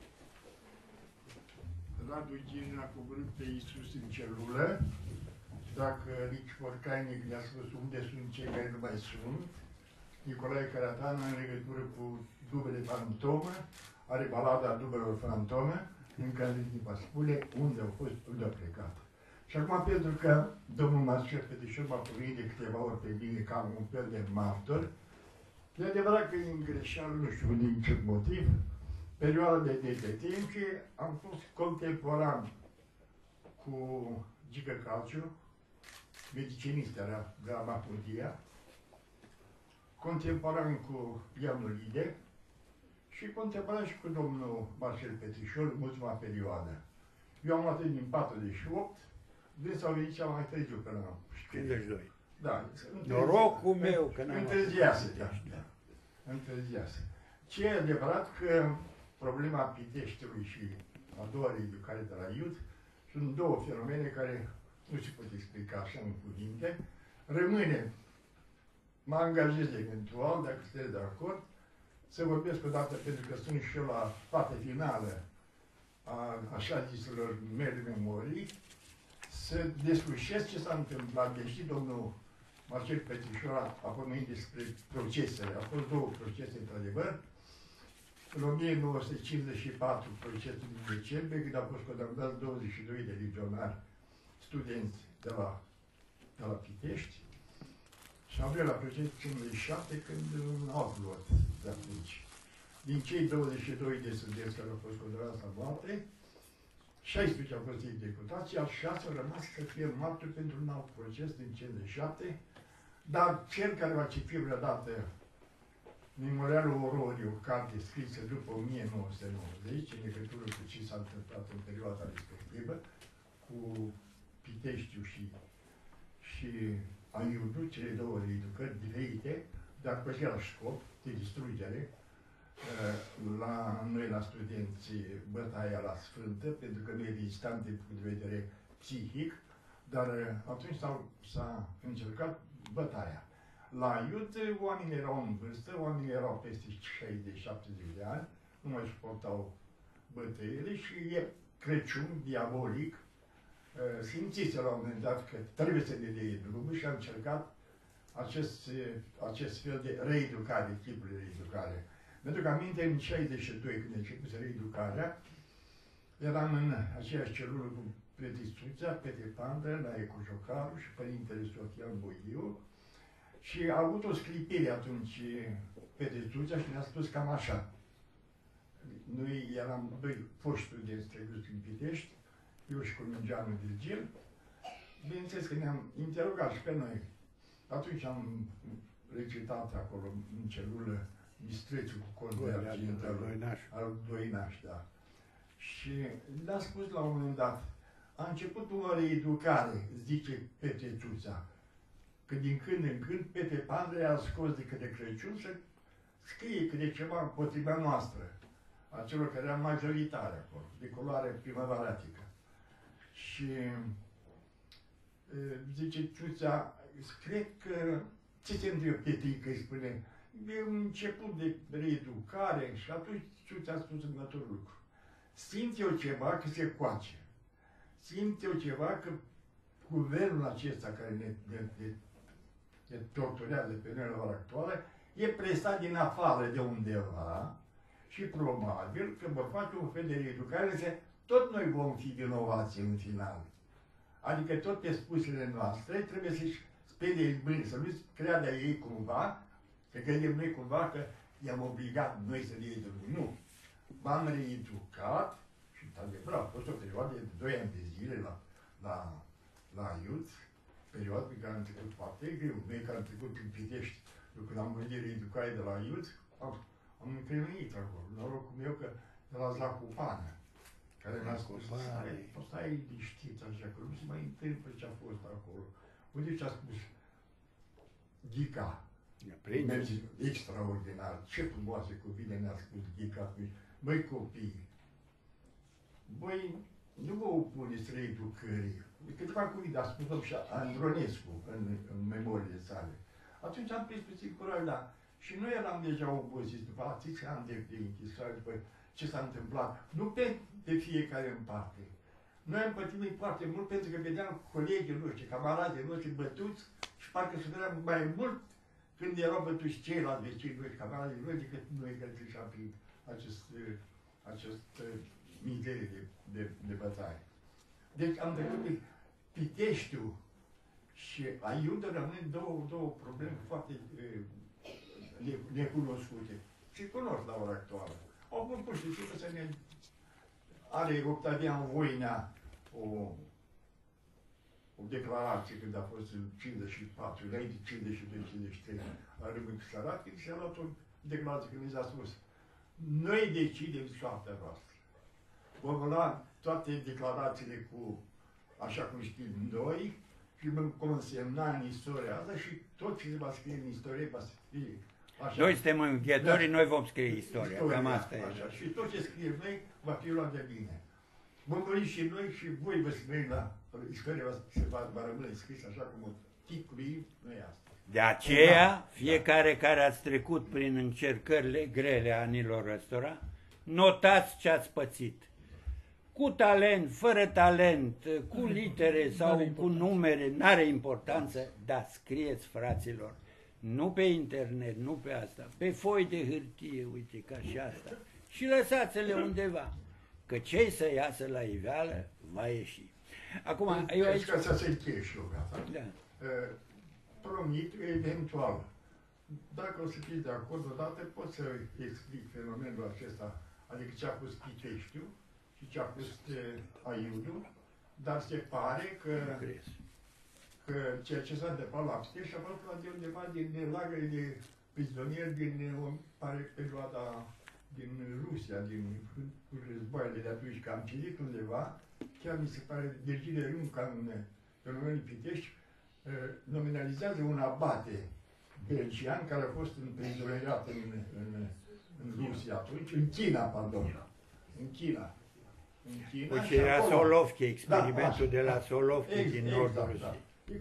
Radu Ghirin a coborât pe Iisus în celulă, dacă Rici Forcainic ne-a spus unde sunt cei care nu mai sunt, Nicolae Caratan, în legătură cu dubele fantomă, are balada dubelor fantomă, în care va spune unde au fost, unde au plecat. Și acum, pentru că domnul Marcel Petrișor m-a pomenit de câteva ori pe mine ca un fel de martor, e adevărat că e în greșeală, nu știu din ce motiv, perioada de timp și am fost contemporan cu Gică Calciu, medicinist era de la Maturdia, contemporan cu Ianu Lide și contemporan și cu domnul Marcel Petrișor în ultima perioadă. Eu am luat din 48, dânsa au venit cea mai târziu până la 52. Da, Norocul meu că n-am întârziase, da. Întârziase. Ce e adevărat că problema Piteștiului și a doua reeducare de la Iud sunt două fenomene care nu se pot explica așa în cuvinte. Rămâne, mă angajez eventual, dacă sunteți de acord, să vorbesc o dată, pentru că sunt și eu la partea finală a așa ziselor mele memorii, să deslușesc ce s-a întâmplat, deși domnul Marcel Petrișor a pomenit despre procesele. Au fost două procese, într-adevăr. În 1954, procesul din decembrie, când au fost condamnați 22 de legionari studenți de la Pitești, și am venit la procesul 57, când un alt lot de atunci. Din cei 22 de studenți care au fost condamnați la moarte, 16 au fost executați, iar 6 au rămas să fie martori pentru un alt proces din 57, dar cel care va citi vreodată Memorialul Ororii, o carte scrisă după 1990, în legătură cu ce s-a întâmplat în perioada respectivă, cu Piteștiu și Aiudu, cele două reeducări diferite, dar cu același scop de distrugere, la noi, la studenți, bătaia la Sfântă, pentru că nu existam din punct de vedere psihic, dar atunci s-a încercat bătaia. La Iud, oamenii erau în vârstă, oamenii erau peste 60-70 de ani, nu mai suportau bătăile și e Crăciun diabolic, simțise la un moment dat că trebuie să ne dea drumul și a încercat acest fel de reeducare, tipul de reeducare. Pentru că aminte, în 62, când a început reeducarea, eram în aceeași celulă cu Petistuța, Pete Pandă, la Ecojocaru și Părintele Sofian Boiu, și a avut o sclipire atunci Petistuța și ne-a spus cam așa. Noi eram doi foști studenți trecuți în Pitești, eu și cu Mingeanu Virgil. Bineînțeles că ne-am interogat și pe noi. Atunci am recitat acolo, în celulă, Mistrețul cu Condel al Doinaș, da. Și le-a spus la un moment dat, a început o reeducare, zice Petețuța, că din când în când Pete Pandre a scos de câte Crăciun să scrie câte ceva împotriva noastră, a celor care eram majoritare acolo, de culoare primăvaratică. Și zice Țuța, cred că, ce se întreabă Petică, îi spune, e un început de reeducare și atunci Țuța a spus următorul lucru. Simt eu ceva că se coace. Simt eu ceva că guvernul acesta care se torturează pe noi la ora actuală, e presat din afară de undeva și probabil că vor face un fel de reeducare, că tot noi vom fi vinovați în final. Adică tot pe spusele noastre trebuie să-și spede mâini, să nu-și creadă ei cumva, că credem noi cumva că i-am obligat noi să reeducăm. Nu. M-am reeducat și, într-adevăr, a fost o perioadă de 2 ani de zile la IUT, perioadă pe care am trecut foarte greu. Noi care am trecut în Pitești, eu când am venit reeducare de la IUT, am încremenit acolo. Norocul meu că de la Zacupană, care mi-a spus, stai liniștit așa, că nu se mai întâmplă ce a fost acolo. Uite ce a spus Ghica. Merge extraordinar. Ce frumoase cuvinte ne-a spus Ghica. Băi copii, voi nu vă opuneți reeducării. Câteva cuvinte a spus și Andronescu în memoriile sale. Atunci am prins puțin curaj, dar și noi eram deja obosiți după atâția ani de închisoare, după ce s-a întâmplat. Nu pe fiecare în parte. Noi am pătimit foarte mult pentru că vedeam colegii noștri, camarazii noștri bătuți și parcă sufeream mai mult când erau bătuți ceilalți vecinii noștri, camarazii noștri, decât noi care treceam prin această mizerie de bătaie. Deci am trecut pe Piteștiul și Aiudă rămân două probleme foarte necunoscute. Și cunosc la ora actuală. Au pus pur și simplu să ne... Are Octavian Voinea o declarație când a fost în 54, înainte 52-53, a Râmnic Sărat, când și-a luat o declarație când i s-a spus: noi decidem soarta noastră. Vom lua toate declarațiile cu, așa cum știm noi, și vom consemna în istoria asta și tot ce se va scrie în istorie va scrie. Așa. Noi suntem învietorii, noi vom scrie istoria, cam asta e. Așa. Și tot ce scriem noi va fi luat de bine. Vom muri și noi și voi vă scrie la istoria va rămâne scris așa cum o ticluim noi asta. De aceea, fiecare care ați trecut prin încercările grele anilor ăstora, notați ce ați pățit. Cu talent, fără talent, cu litere sau cu numere, n-are importanță, dar scrieți, fraților. Nu pe internet, nu pe asta, pe foi de hârtie, uite, ca și asta. Și lăsați-le undeva, că ce să iasă la iveală, va ieși. Acum, eu aici... Ca să se încheie și eu, gata. Da. Promit, eventual, dacă o să fiți de acord odată, pot să explic fenomenul acesta, adică ce a fost Piteștiul și ce a fost Aiudul, dar se pare că ceea ce s-a întâmplat la Pitești a fost de undeva din lagăre de prizonieri din, pare, perioada din Rusia, din războaiele de atunci, că am citit undeva, chiar mi se pare, Virgile Runca în fenomenul Pitești, nominalizează un abate belgian care a fost împrizoniat în Rusia atunci, în China, pardon, în China. Deci era Solovki, experimentul de la Solovki din nordul Rusiei.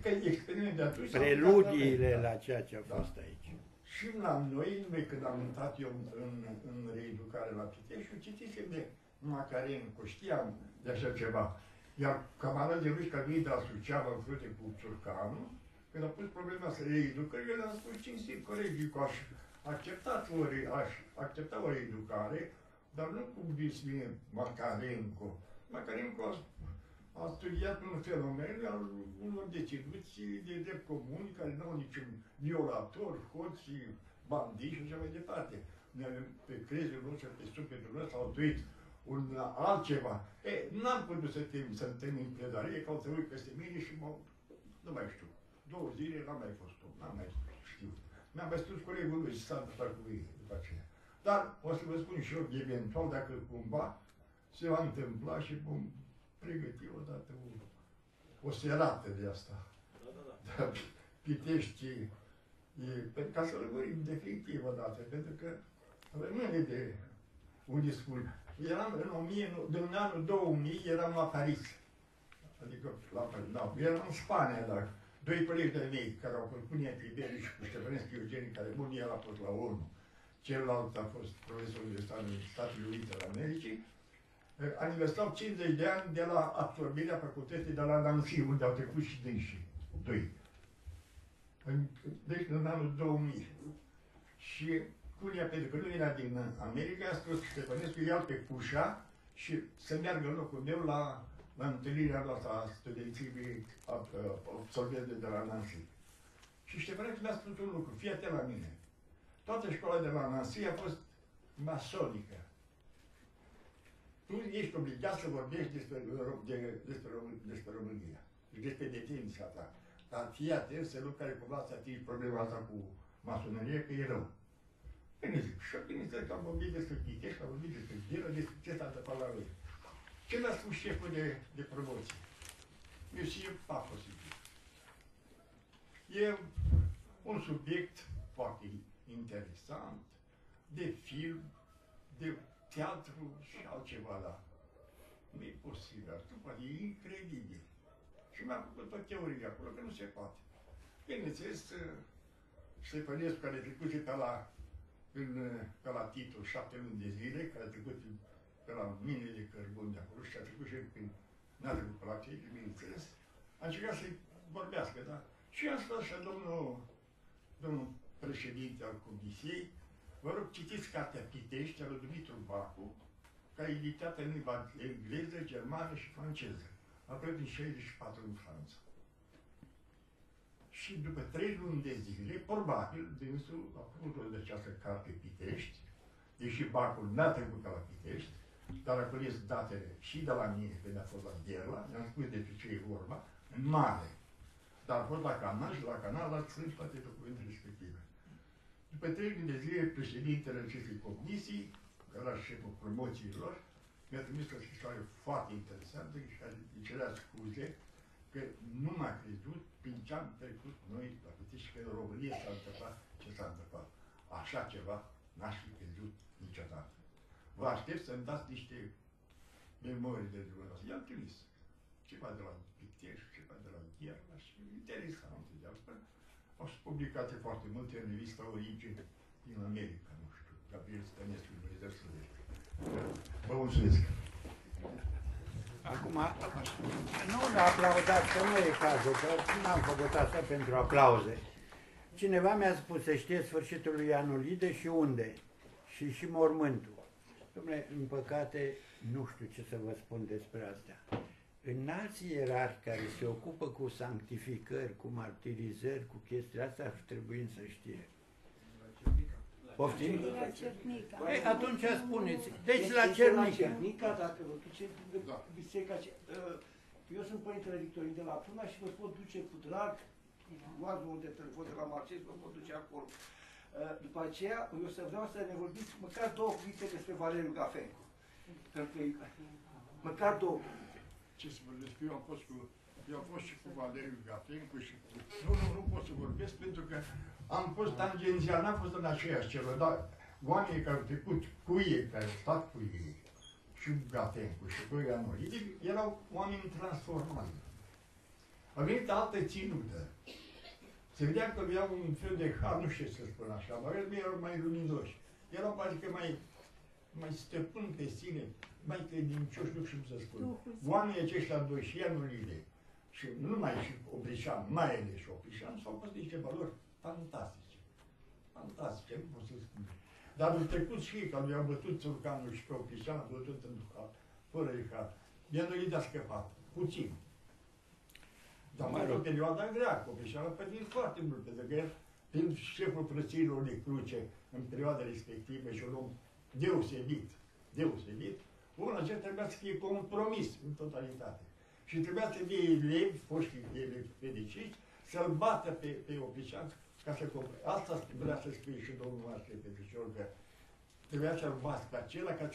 Preludiile la ceea ce a fost aici. Și la noi când am intrat eu în reeducare la Pitești, citisem de Macarencu, știam de așa ceva. Iar camarazii lui care vine de la Suceava în frunte cu Țurcanu, când a pus problema să reeducă, eu le-am spus cinstit colegii că aș accepta o reeducare, dar nu cum zis mie Macarencu. Macarencu a studiat un fenomen al unor deținuți de drept comun care nu au niciun violator, hoți, bandiți și așa mai departe. Noi avem pe crezul nostru, pe sufletul nostru, au tuit un altceva. N-am putut să-mi termin pledoarie, că au să uit peste mine și nu mai știu. 2 zile n-am mai fost om, n-am mai știut. Mi-am mai spus colegul lui și s-a întâmplat cu ei după aceea. Dar o să vă spun și eu, eventual, dacă cumva se va întâmpla și vom pregăti odată o serată de asta. Da. Pitești, ca să lămurim definitiv odată, pentru că rămâne de unde spun. Eram în anul 2000, eram la Paris. Adică, eram în Spania, dar 2 colegi de mei care au fost Punia Tiberiu și cu Ștefănescu Eugeni, care el a fost la ONU. Celălalt a fost profesor de stat în Statele Unite ale Americii. Aniversau 50 de ani de la absorbirea facultății de la Nancy, unde au trecut și dânsii, 2. Deci în anul 2000. Și Cunia, pentru că nu era din America, a spus Ștefănescu, ia pe Cușa și să meargă în locul meu la întâlnirea asta a studenții absolvente de la Nancy. Și Ștefănescu mi-a spus un lucru, fii atent la mine. Toată școala de la Nancy a fost masonică. Tu ești obligat să vorbești despre România și despre detenția ta. Dar fii atent să nu care cumva să atingi problema asta cu masonerie, că e rău. Bine zic, și bine că am vorbit despre Pitești, am vorbit despre Gheră, despre ce s-a întâmplat la noi. Ce mi-a spus șeful de promoție? Eu și e posibil. E un subiect foarte interesant, de film, de teatru și altceva, dar nu e posibil, e incredibil. Și mi-am făcut o teorie acolo, că nu se poate. Bineînțeles, Ștefănescu, care trecuse pe la Tito 7 luni de zile, care a trecut pe la minele de cărbuni de acolo și a trecut și prin n-a trecut pe la cei, bineînțeles, a încercat să-i vorbească, da? Și am spus așa, domnul președinte al Comisiei, vă rog, citiți cartea Pitești, a lui Dumitru Bacu, care e editată în limba engleză, germană și franceză. A plecat din 64 în Franța. Și după 3 luni de zile, probabil, dânsul a făcut de această carte Pitești, deși Bacul n-a trecut ca la Pitești, dar a cules datele și de la mine, când a fost la Gherla, mi-am spus despre ce e vorba, în mare. Dar a fost la canal și la canal a strâns toate documentele respective. După 3 luni de zile, președintele acestei comisii, care era șeful promoțiilor, mi-a trimis o scrisoare foarte interesantă și îi cerea scuze că nu m-a crezut prin ce am trecut noi la Pitești și că în România s-a întâmplat ce s-a întâmplat. Așa ceva n-aș fi crezut niciodată. Vă aștept să-mi dați niște memorii de dumneavoastră. I-am trimis. Ceva de la Pitești, ceva de la Gherla și interesant de altfel. Au fost publicate foarte multe în revista Origine din America, nu știu, Gabriel Stănescu, Dumnezeu să vezi. Vă mulțumesc! Acum, nu l-a aplaudat, că nu e cazul, că n-am făcut asta pentru aplauze. Cineva mi-a spus să știe sfârșitul lui Anulide și unde, și mormântul. Dom'le, în păcate, nu știu ce să vă spun despre astea. Înalții ierarhi care se ocupă cu sanctificări, cu martirizări, cu chestiile astea, ar trebui să știe. Poftim? La Cernica. Păi, atunci spuneți. Deci la Cernica. La Cernica, dacă vă duceți în biserica... Eu sunt Părintele Victorin de la Tuna și vă pot duce cu drag, luați unde telefon de la Marcel, vă pot duce acolo. După aceea, eu să vreau să ne vorbiți măcar 2 cuvinte despre Valeriu Gafencu. Pentru că măcar 2 cuvinte. Ce să vorbesc? Eu am fost și cu Valeriu Gafencu și cu... Nu pot să vorbesc pentru că am fost tangențial, n-am fost în aceeași celă, dar oamenii care au trecut cu ei, care au stat cu ei, și cu Gafencu și cu Ianolide, erau oameni transformați. A venit altă ținută. Se vedea că aveau un fel de har, nu știu să spun așa, dar erau mai luminoși. Erau parcă mai stăpân pe sine, mai credincioși, nu știu cum să spun. Oamenii aceștia doi, și Ianolide, și nu numai și Oprișan, mai ales și Oprișan, s-au fost niște valori fantastice. Fantastice, nu pot să spun. Dar au trecut și ei, că i-au bătut Țurcanul și pe Oprișan, a bătut în duhat, fără ihat. Ianolide a scăpat, puțin. Dar mai o perioadă grea, Oprișan a pătit foarte mult, pentru că el, fiind șeful frățiilor de cruce în perioada respectivă și un om deosebit, omul acesta trebuia să fie compromis în totalitate. Și trebuia să fie elevi, foști elevi pediciști, să-l bată pe Oprișan ca să compre. Asta vrea să spune și domnul Marcel Petrișor, că trebuia să-l bată pe acela ca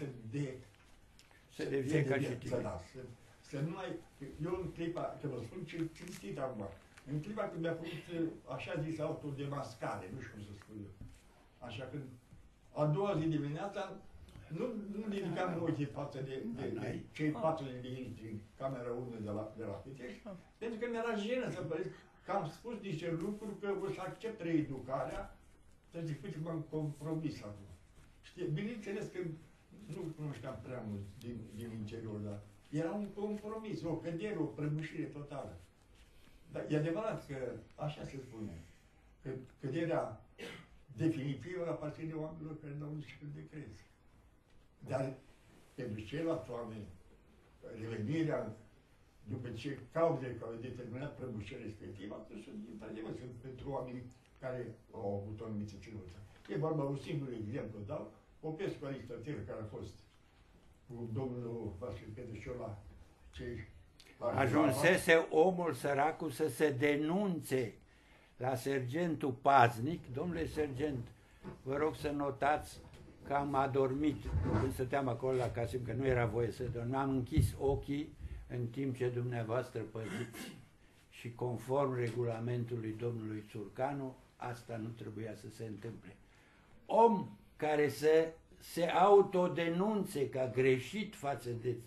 să devie ca și tine. Să nu mai... Eu în clipa, că vă spun ce cinstit acum, în clipa când mi-a făcut așa zis autodemascare, nu știu cum să spun eu. Așa când a doua zi dimineața nu ridicam ochii față de cei 4 de din camera 1 de la Pitești, pentru că mi-era jenă să păresc că am spus niște lucruri, că o să accept reeducarea, să zic, uite, m-am compromis acum. Știi, bineînțeles că nu cunoșteam prea mult din interior, dar era un compromis, o cădere, o prăbușire totală. Dar e adevărat că așa se spune. că căderea definitivă aparține oamenilor care nu au nici când de crezi. Dar pentru ceilalți oameni, revenirea după ce cauzele care au determinat prăbușirea respectivă, atunci sunt, într-adevăr, sunt pentru oameni care au avut o anumită ținuță. E vorba un singur exemplu, dau, Popescu Aristotel, care a fost cu domnul Vasile Petrișor la cei... Ajunsese omul săracul să se denunțe la sergentul paznic. Domnule sergent, vă rog să notați că am adormit când stăteam acolo la casă, că nu era voie să dorm. Am închis ochii în timp ce dumneavoastră păziți și conform regulamentului domnului Țurcanu, asta nu trebuia să se întâmple. Om care să se autodenunțe că a greșit față de,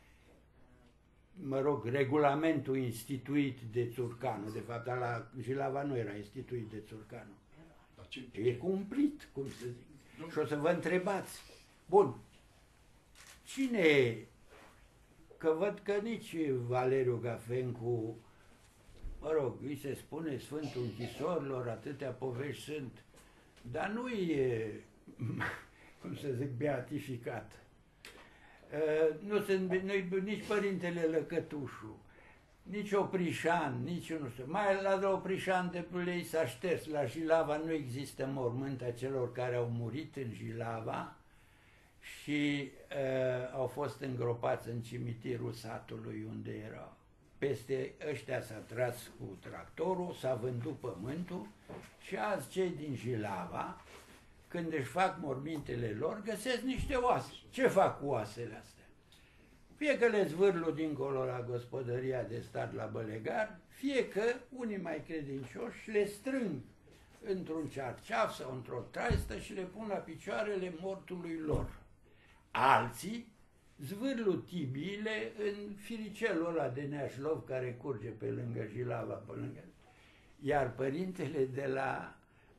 mă rog, regulamentul instituit de Țurcanu, de fapt la Jilava nu era instituit de Țurcanu. E cumplit, cum să zic. Și o să vă întrebați, bun, cine, că văd că nici Valeriu Gafencu, mă rog, îi se spune Sfântul Închisorilor, atâtea povești sunt, dar nu e, cum să zic, beatificat. Nu sunt nici Părintele Lăcătușu, nici Oprișan, nici nu știu. Mai la Oprișan de Pulei s-a șters. La Jilava nu există mormânt a celor care au murit în Jilava și au fost îngropați în cimitirul satului unde erau. Peste ăștia s-a tras cu tractorul, s-a vândut pământul și azi cei din Jilava, când își fac mormintele lor, găsesc niște oase. Ce fac cu oasele astea? Fie că le zvârlu dincolo la gospodăria de stat la Bălegar, fie că unii mai credincioși le strâng într-un cearceaf sau într-o traistă și le pun la picioarele mortului lor. Alții zvârlu tibiile în firicelul ăla de Neașlov care curge pe lângă Jilava, pe lângă. Iar părintele de la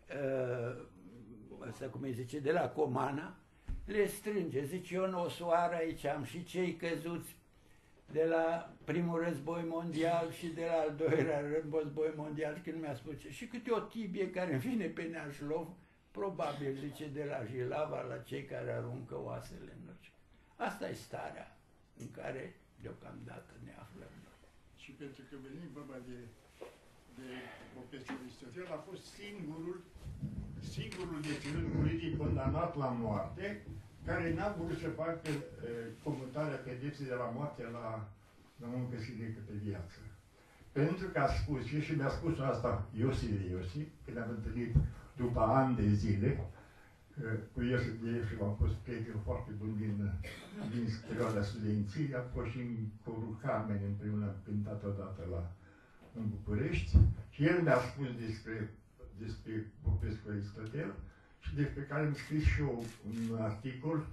asta cum îi zice, de la Comana, le strânge. Zice, eu în Osoară aici am și cei căzuți de la primul război mondial și de la al doilea război mondial, când mi-a spus, și câte o tibie care vine pe Neașlov, probabil, zice, de la Jilava la cei care aruncă oasele în noci. Asta e starea în care deocamdată ne aflăm noi. Și pentru că venim vorba de Popescu Aristotel, a fost singurul deținut politic condamnat la moarte, care n-a vrut să facă comutarea pedepsei de la moarte la muncă silnică pe viață. Pentru că a spus și mi-a spus asta Iosif, când am întâlnit după ani de zile, cu Iosif și am fost prieten foarte bun din perioada studenției, am fost și în corul Carmen împreună pintat odată în București și el mi-a spus despre Popescu Aristotel și despre care am scris și eu un articol,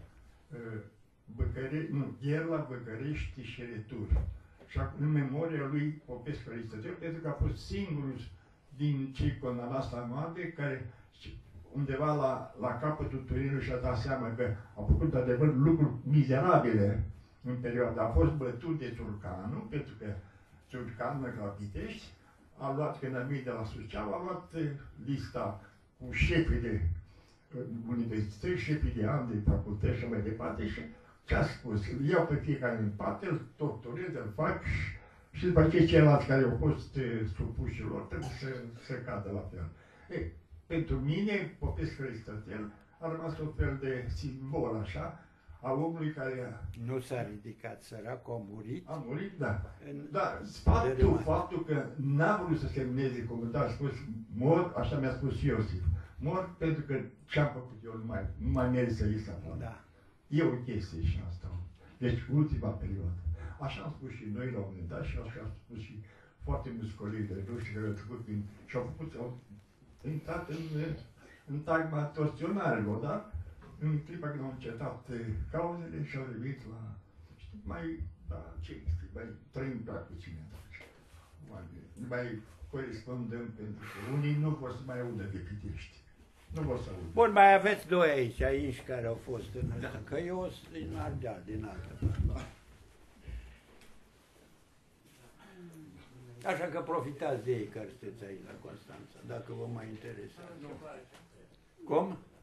Gherla, Băcărești și Retur. Și în memoria lui Popescu Aristotel, pentru că a fost singurul din cei condamnați la moarte care undeva la capătul Turinului și-a dat seama că a făcut adevăr lucruri mizerabile în perioada. A fost bătut de Țurcanu, pentru că Țurcanu la Pitești a luat, când a venit de la Suceava, a luat lista cu șefii de universități, șefii de ani, de facultăți și mai departe și ce-a spus? Îl iau pe fiecare în parte, îl torturez, îl fac și după aceea ceilalți care au fost supuși lor trebuie să cadă la fel. Ei, pentru mine, Popescu Aristotel a rămas un fel de simbol, așa, a omului care... Nu s-a ridicat, săracul a murit. A murit, da. Dar faptul că n-a vrut să semneze cuvântul, a spus, mor, așa mi-a spus Iosif, mor pentru că ce-am făcut eu nu mai merge să ies afară. Da. E o chestie și asta. Deci, ultima perioadă. Așa am spus și noi la un moment dat și așa am spus și foarte mulți colegi de noștri care au trecut și au făcut, au intrat în tagma torționarilor, dar în clipa când au încetat cauzele și au revenit la, știi, mai trăim prea puțin atunci. Mai corespondăm pentru că unii nu vor să mai audă de Pitești. Nu vor să audă. Bun, mai aveți doi aici care au fost în ăsta, că eu sunt din Ardeal, din altă parte. Așa că profitați de ei care sunteți aici la Constanța, dacă vă mai interesează. Cum?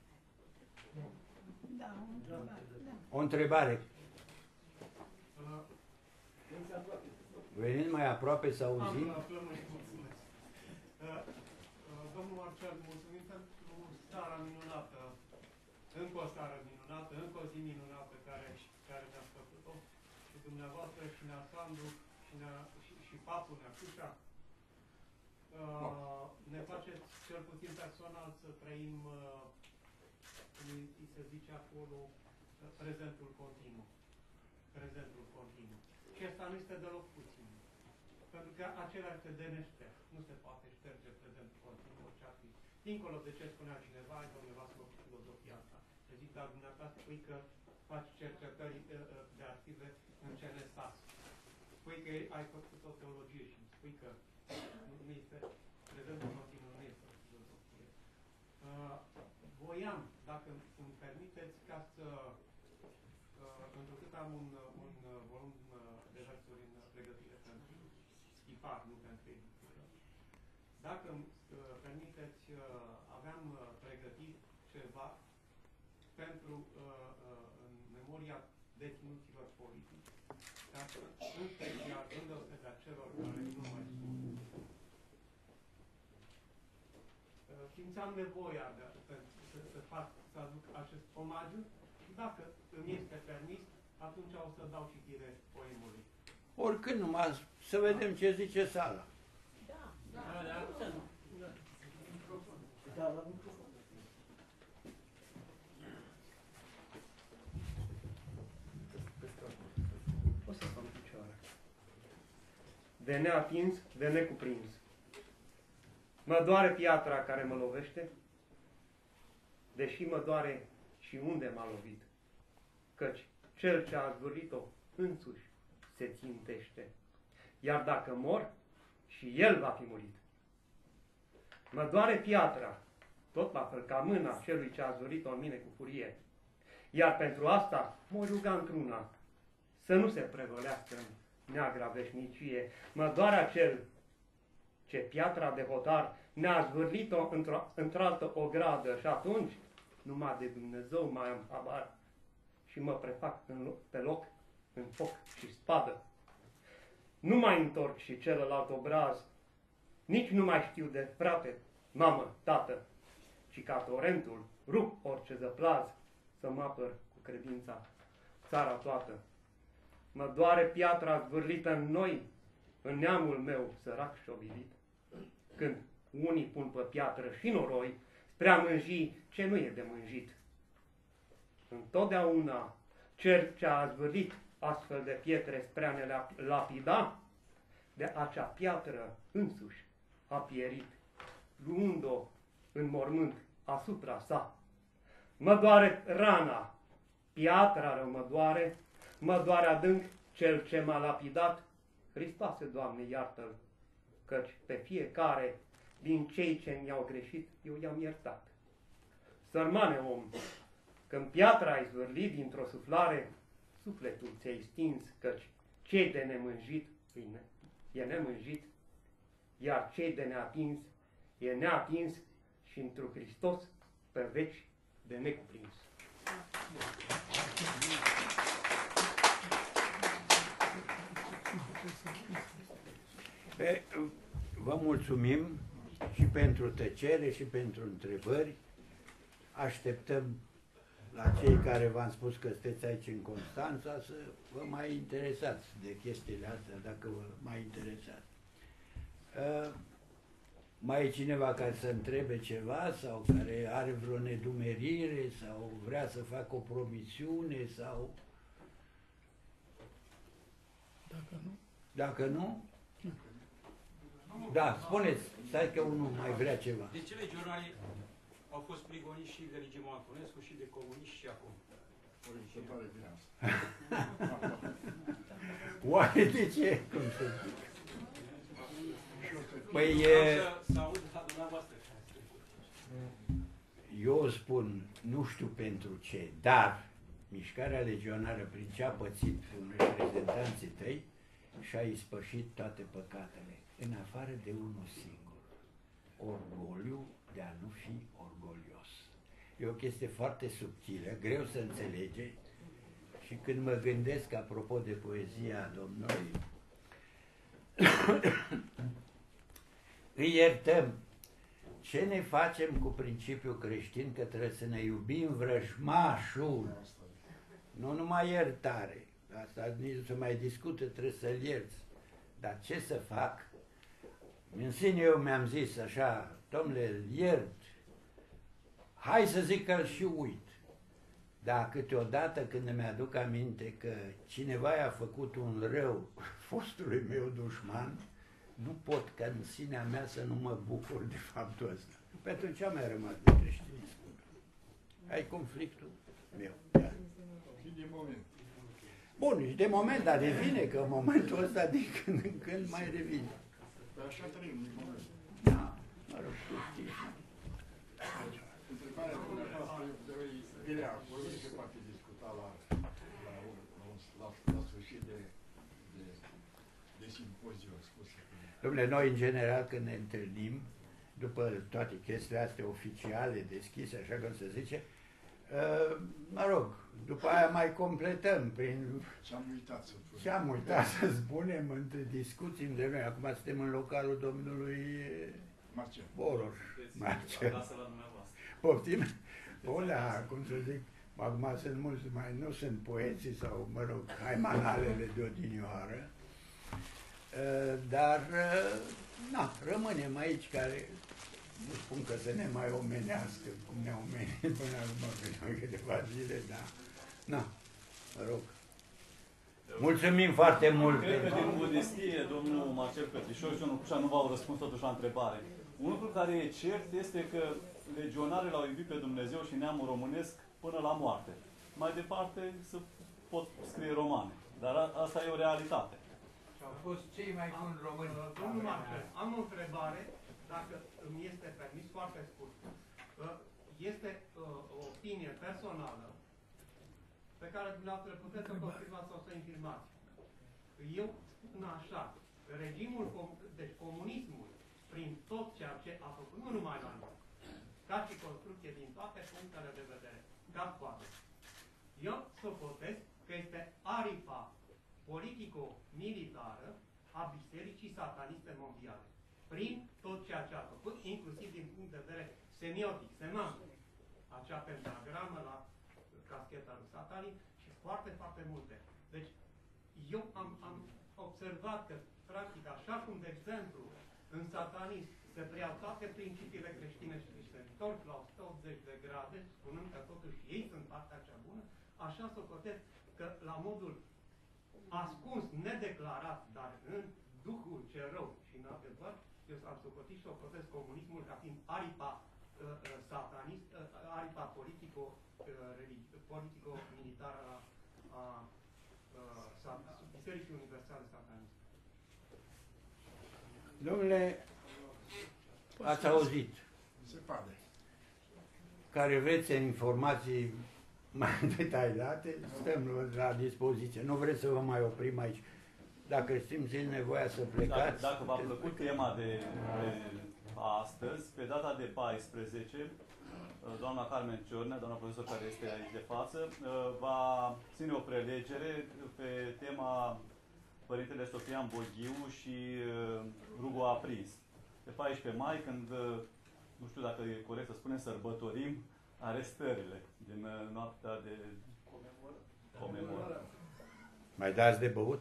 Da, O întrebare. Veniți mai aproape să auzim? Domnul Marcel, mulțumim pentru seara minunată, încă o seară minunată, încă o zi minunată care ne-ați făcut-o și dumneavoastră și Neasandru și Papu Neacușa. Ne faceți cel puțin personal să trăim, cum se zice acolo, prezentul continuu. Prezentul continuu. Și asta nu este deloc puțin. Pentru că acela este de neșters. Nu se poate șterge prezentul continuu, orice ar fi. Dincolo de ce spunea cineva, ai domnule Vasco cu filozofia asta. Să zic, dar dumneata spui că faci cercetări de arhive în CNSAS. Spui că ai făcut o teologie și spui că nu este prezentul continuu, nu este o filozofie. Voiam, dacă îmi permiteți, ca să întrucât am un volum de versuri în pregătire pentru schipar, nu pentru editură. Dacă îmi permiteți, aveam pregătit ceva pentru în memoria deținuților politici, dar în special îndeosebit a celor care nu mai sunt. Simțeam nevoia să aduc acest omagiu și dacă îmi este permis, atunci o să dau citire poemului. Oricând numai să vedem ce zice sala. O să stau în picioare. De neatins, de necuprins. Mă doare piatra care mă lovește, deși mă doare și unde m-a lovit, căci cel ce a zvârlit-o însuși se țintește, iar dacă mor, și el va fi murit. Mă doare piatra, tot la fel ca mâna celui ce a zvârlit-o în mine cu furie, iar pentru asta mă ruga într-una, să nu se prevălească în neagra veșnicie. Mă doare acel ce piatra de hotar ne-a zvârlit-o într-altă ogradă și atunci numai de Dumnezeu mai am habar și mă prefac pe loc în foc și spadă. Nu mai întorc și celălalt obraz, nici nu mai știu de frate, mamă, tată, ci ca torentul rup orice zăplaz să mă apăr cu credința țara toată. Mă doare piatra zvârlită în noi, în neamul meu sărac și obilit, când unii pun pe piatră și noroi spre a mânji ce nu e de mânjit. Întotdeauna cel ce a zvârlit astfel de pietre spre a ne lapida, de acea piatră însuși a pierit, luând-o în mormânt asupra sa. Mă doare rana, piatra rău mă doare adânc cel ce m-a lapidat. Hristoase, Doamne, iartă-l, căci pe fiecare din cei ce mi-au greșit, eu i-am iertat. Sărmane om, când piatra ai zvârlit dintr-o suflare, sufletul ți-ai stins, căci cei de nemânjit e nemânjit, iar cei de neatins e neatins și întru Hristos pe veci de necuprins. Vă mulțumim și pentru tăcere și pentru întrebări. Așteptăm la cei care v-am spus că sunteți aici în Constanța să vă mai interesați de chestiile astea, dacă vă mai interesați. Mai e cineva care să întrebe ceva sau care are vreo nedumerire sau vrea să facă o promisiune sau... Dacă nu? Dacă nu? Da, spuneți, stai că unul mai vrea ceva. De ce legionari au fost prigoniți și de regimul Antonescu și de comuniști și acum? Oare de ce? Cum să zic? Păi eu spun, nu știu pentru ce, dar mișcarea legionară prin ce a pățit reprezentanții tăi și a ispășit toate păcatele, în afară de unul singur, orgoliu de a nu fi orgolios. E o chestie foarte subtilă, greu să înțelege, și când mă gândesc, apropo de poezia Domnului, îi iertăm. Ce ne facem cu principiul creștin că trebuie să ne iubim vrăjmașul? Nu numai iertare, asta nici nu se mai discută, trebuie să-l ierți. Dar ce să fac? În sine eu mi-am zis așa, domnule, iert, hai să zic că și uit. Dar câteodată când îmi aduc aminte că cineva i-a făcut un rău fostului meu dușman, nu pot ca în sinea mea să nu mă bucur de faptul ăsta. Pe atunci am mai rămas de creștinism. Ai conflictul meu. Da. Și de moment. Bun, și de moment, dar revine, că în momentul ăsta din când în când mai revine. Păi așa trăim din moment. Da, mă rog, tu știi. Întrebarea dumneavoastră vine acolo și se poate discuta la sfârșit de simpoziu, scuze. Dom'le, noi în general când ne întâlnim, după toate chestiile astea oficiale, deschise, așa cum se zice, mă rog, după aia mai completăm prin... Ce-am uitat să spunem între discuții între noi. Acum suntem în localul domnului Marcel Boroș. Marcel. Acasă la dumneavoastră. Poftim? Olea, cum să zic, acum sunt mulți, mai nu sunt poeții sau, mă rog, haimanalele de odinioară, dar, na, rămânem aici care, nu spun că să ne mai omenească, cum ne-au omenit până acum pe câteva zile, dar, na, mă rog. Mulțumim foarte mult! Cred că din modestie, domnul Marcel Petrișor și domnul Cușa nu v-au răspuns totuși la întrebare. Un lucru care e cert este că legionarii l-au iubit pe Dumnezeu și neamul românesc până la moarte. Mai departe să pot scrie romane, dar asta e o realitate. Și au fost cei mai buni români. Domnul Marcel, am o întrebare, dacă îmi este permis, foarte scurt. Este o opinie personală pe care dumneavoastră puteți să confirmați sau să infirmați. Eu spun așa, regimul, deci comunismul, prin tot ceea ce a făcut, nu numai la noi, ca și construcție din toate punctele de vedere, ca scoate. Eu socotesc că este aripa politico-militară a bisericii sataniste mondiale. Prin tot ceea ce a făcut, inclusiv din punct de vedere semiotic, semantic, acea pentagramă la cascheta lui Satanin și foarte, foarte multe. Deci, eu am observat că, practic, așa cum, de exemplu, în satanism se preiau toate principiile creștine și se întorc la 180 de grade, spunând că totuși ei sunt partea cea bună, așa socotesc că la modul ascuns, nedeclarat, dar în duhul cel rău și în adevăr, eu am socotit și socotesc comunismul ca fiind aripa satanist, aripa politico-militară a Bisericii Universale Sataniste. Domnule, ați auzit. Se poate. Care vreți informații mai detaliate, stăm la dispoziție. Nu vreți să vă mai oprim aici. Dacă simțiți nevoia să plecați... Dacă v-a plăcut tema de astăzi, pe data de 14, doamna Carmen Ciornea, doamna profesor care este aici de față, va ține o prelegere pe tema Părintele Sofian Boghiu și Rugul aprins. Pe 14 mai, când, nu știu dacă e corect să spunem, sărbătorim arestările din noaptea de comemorare. Mai dați de băut?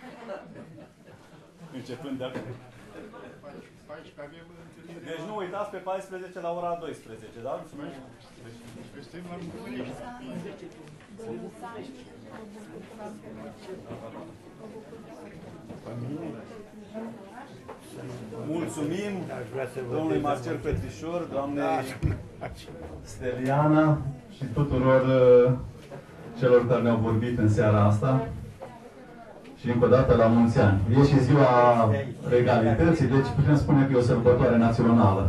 Începând de acum. 14 avem întâlnire. Deci nu uitați, pe 14 la ora 12, da? Suntem la București. Mulțumim domnului Marcel Petrișor, doamnei Steliana și tuturor celor care ne-au vorbit în seara asta. Și încă o dată la mulți ani. E și ziua regalității, deci putem spune că e o sărbătoare națională.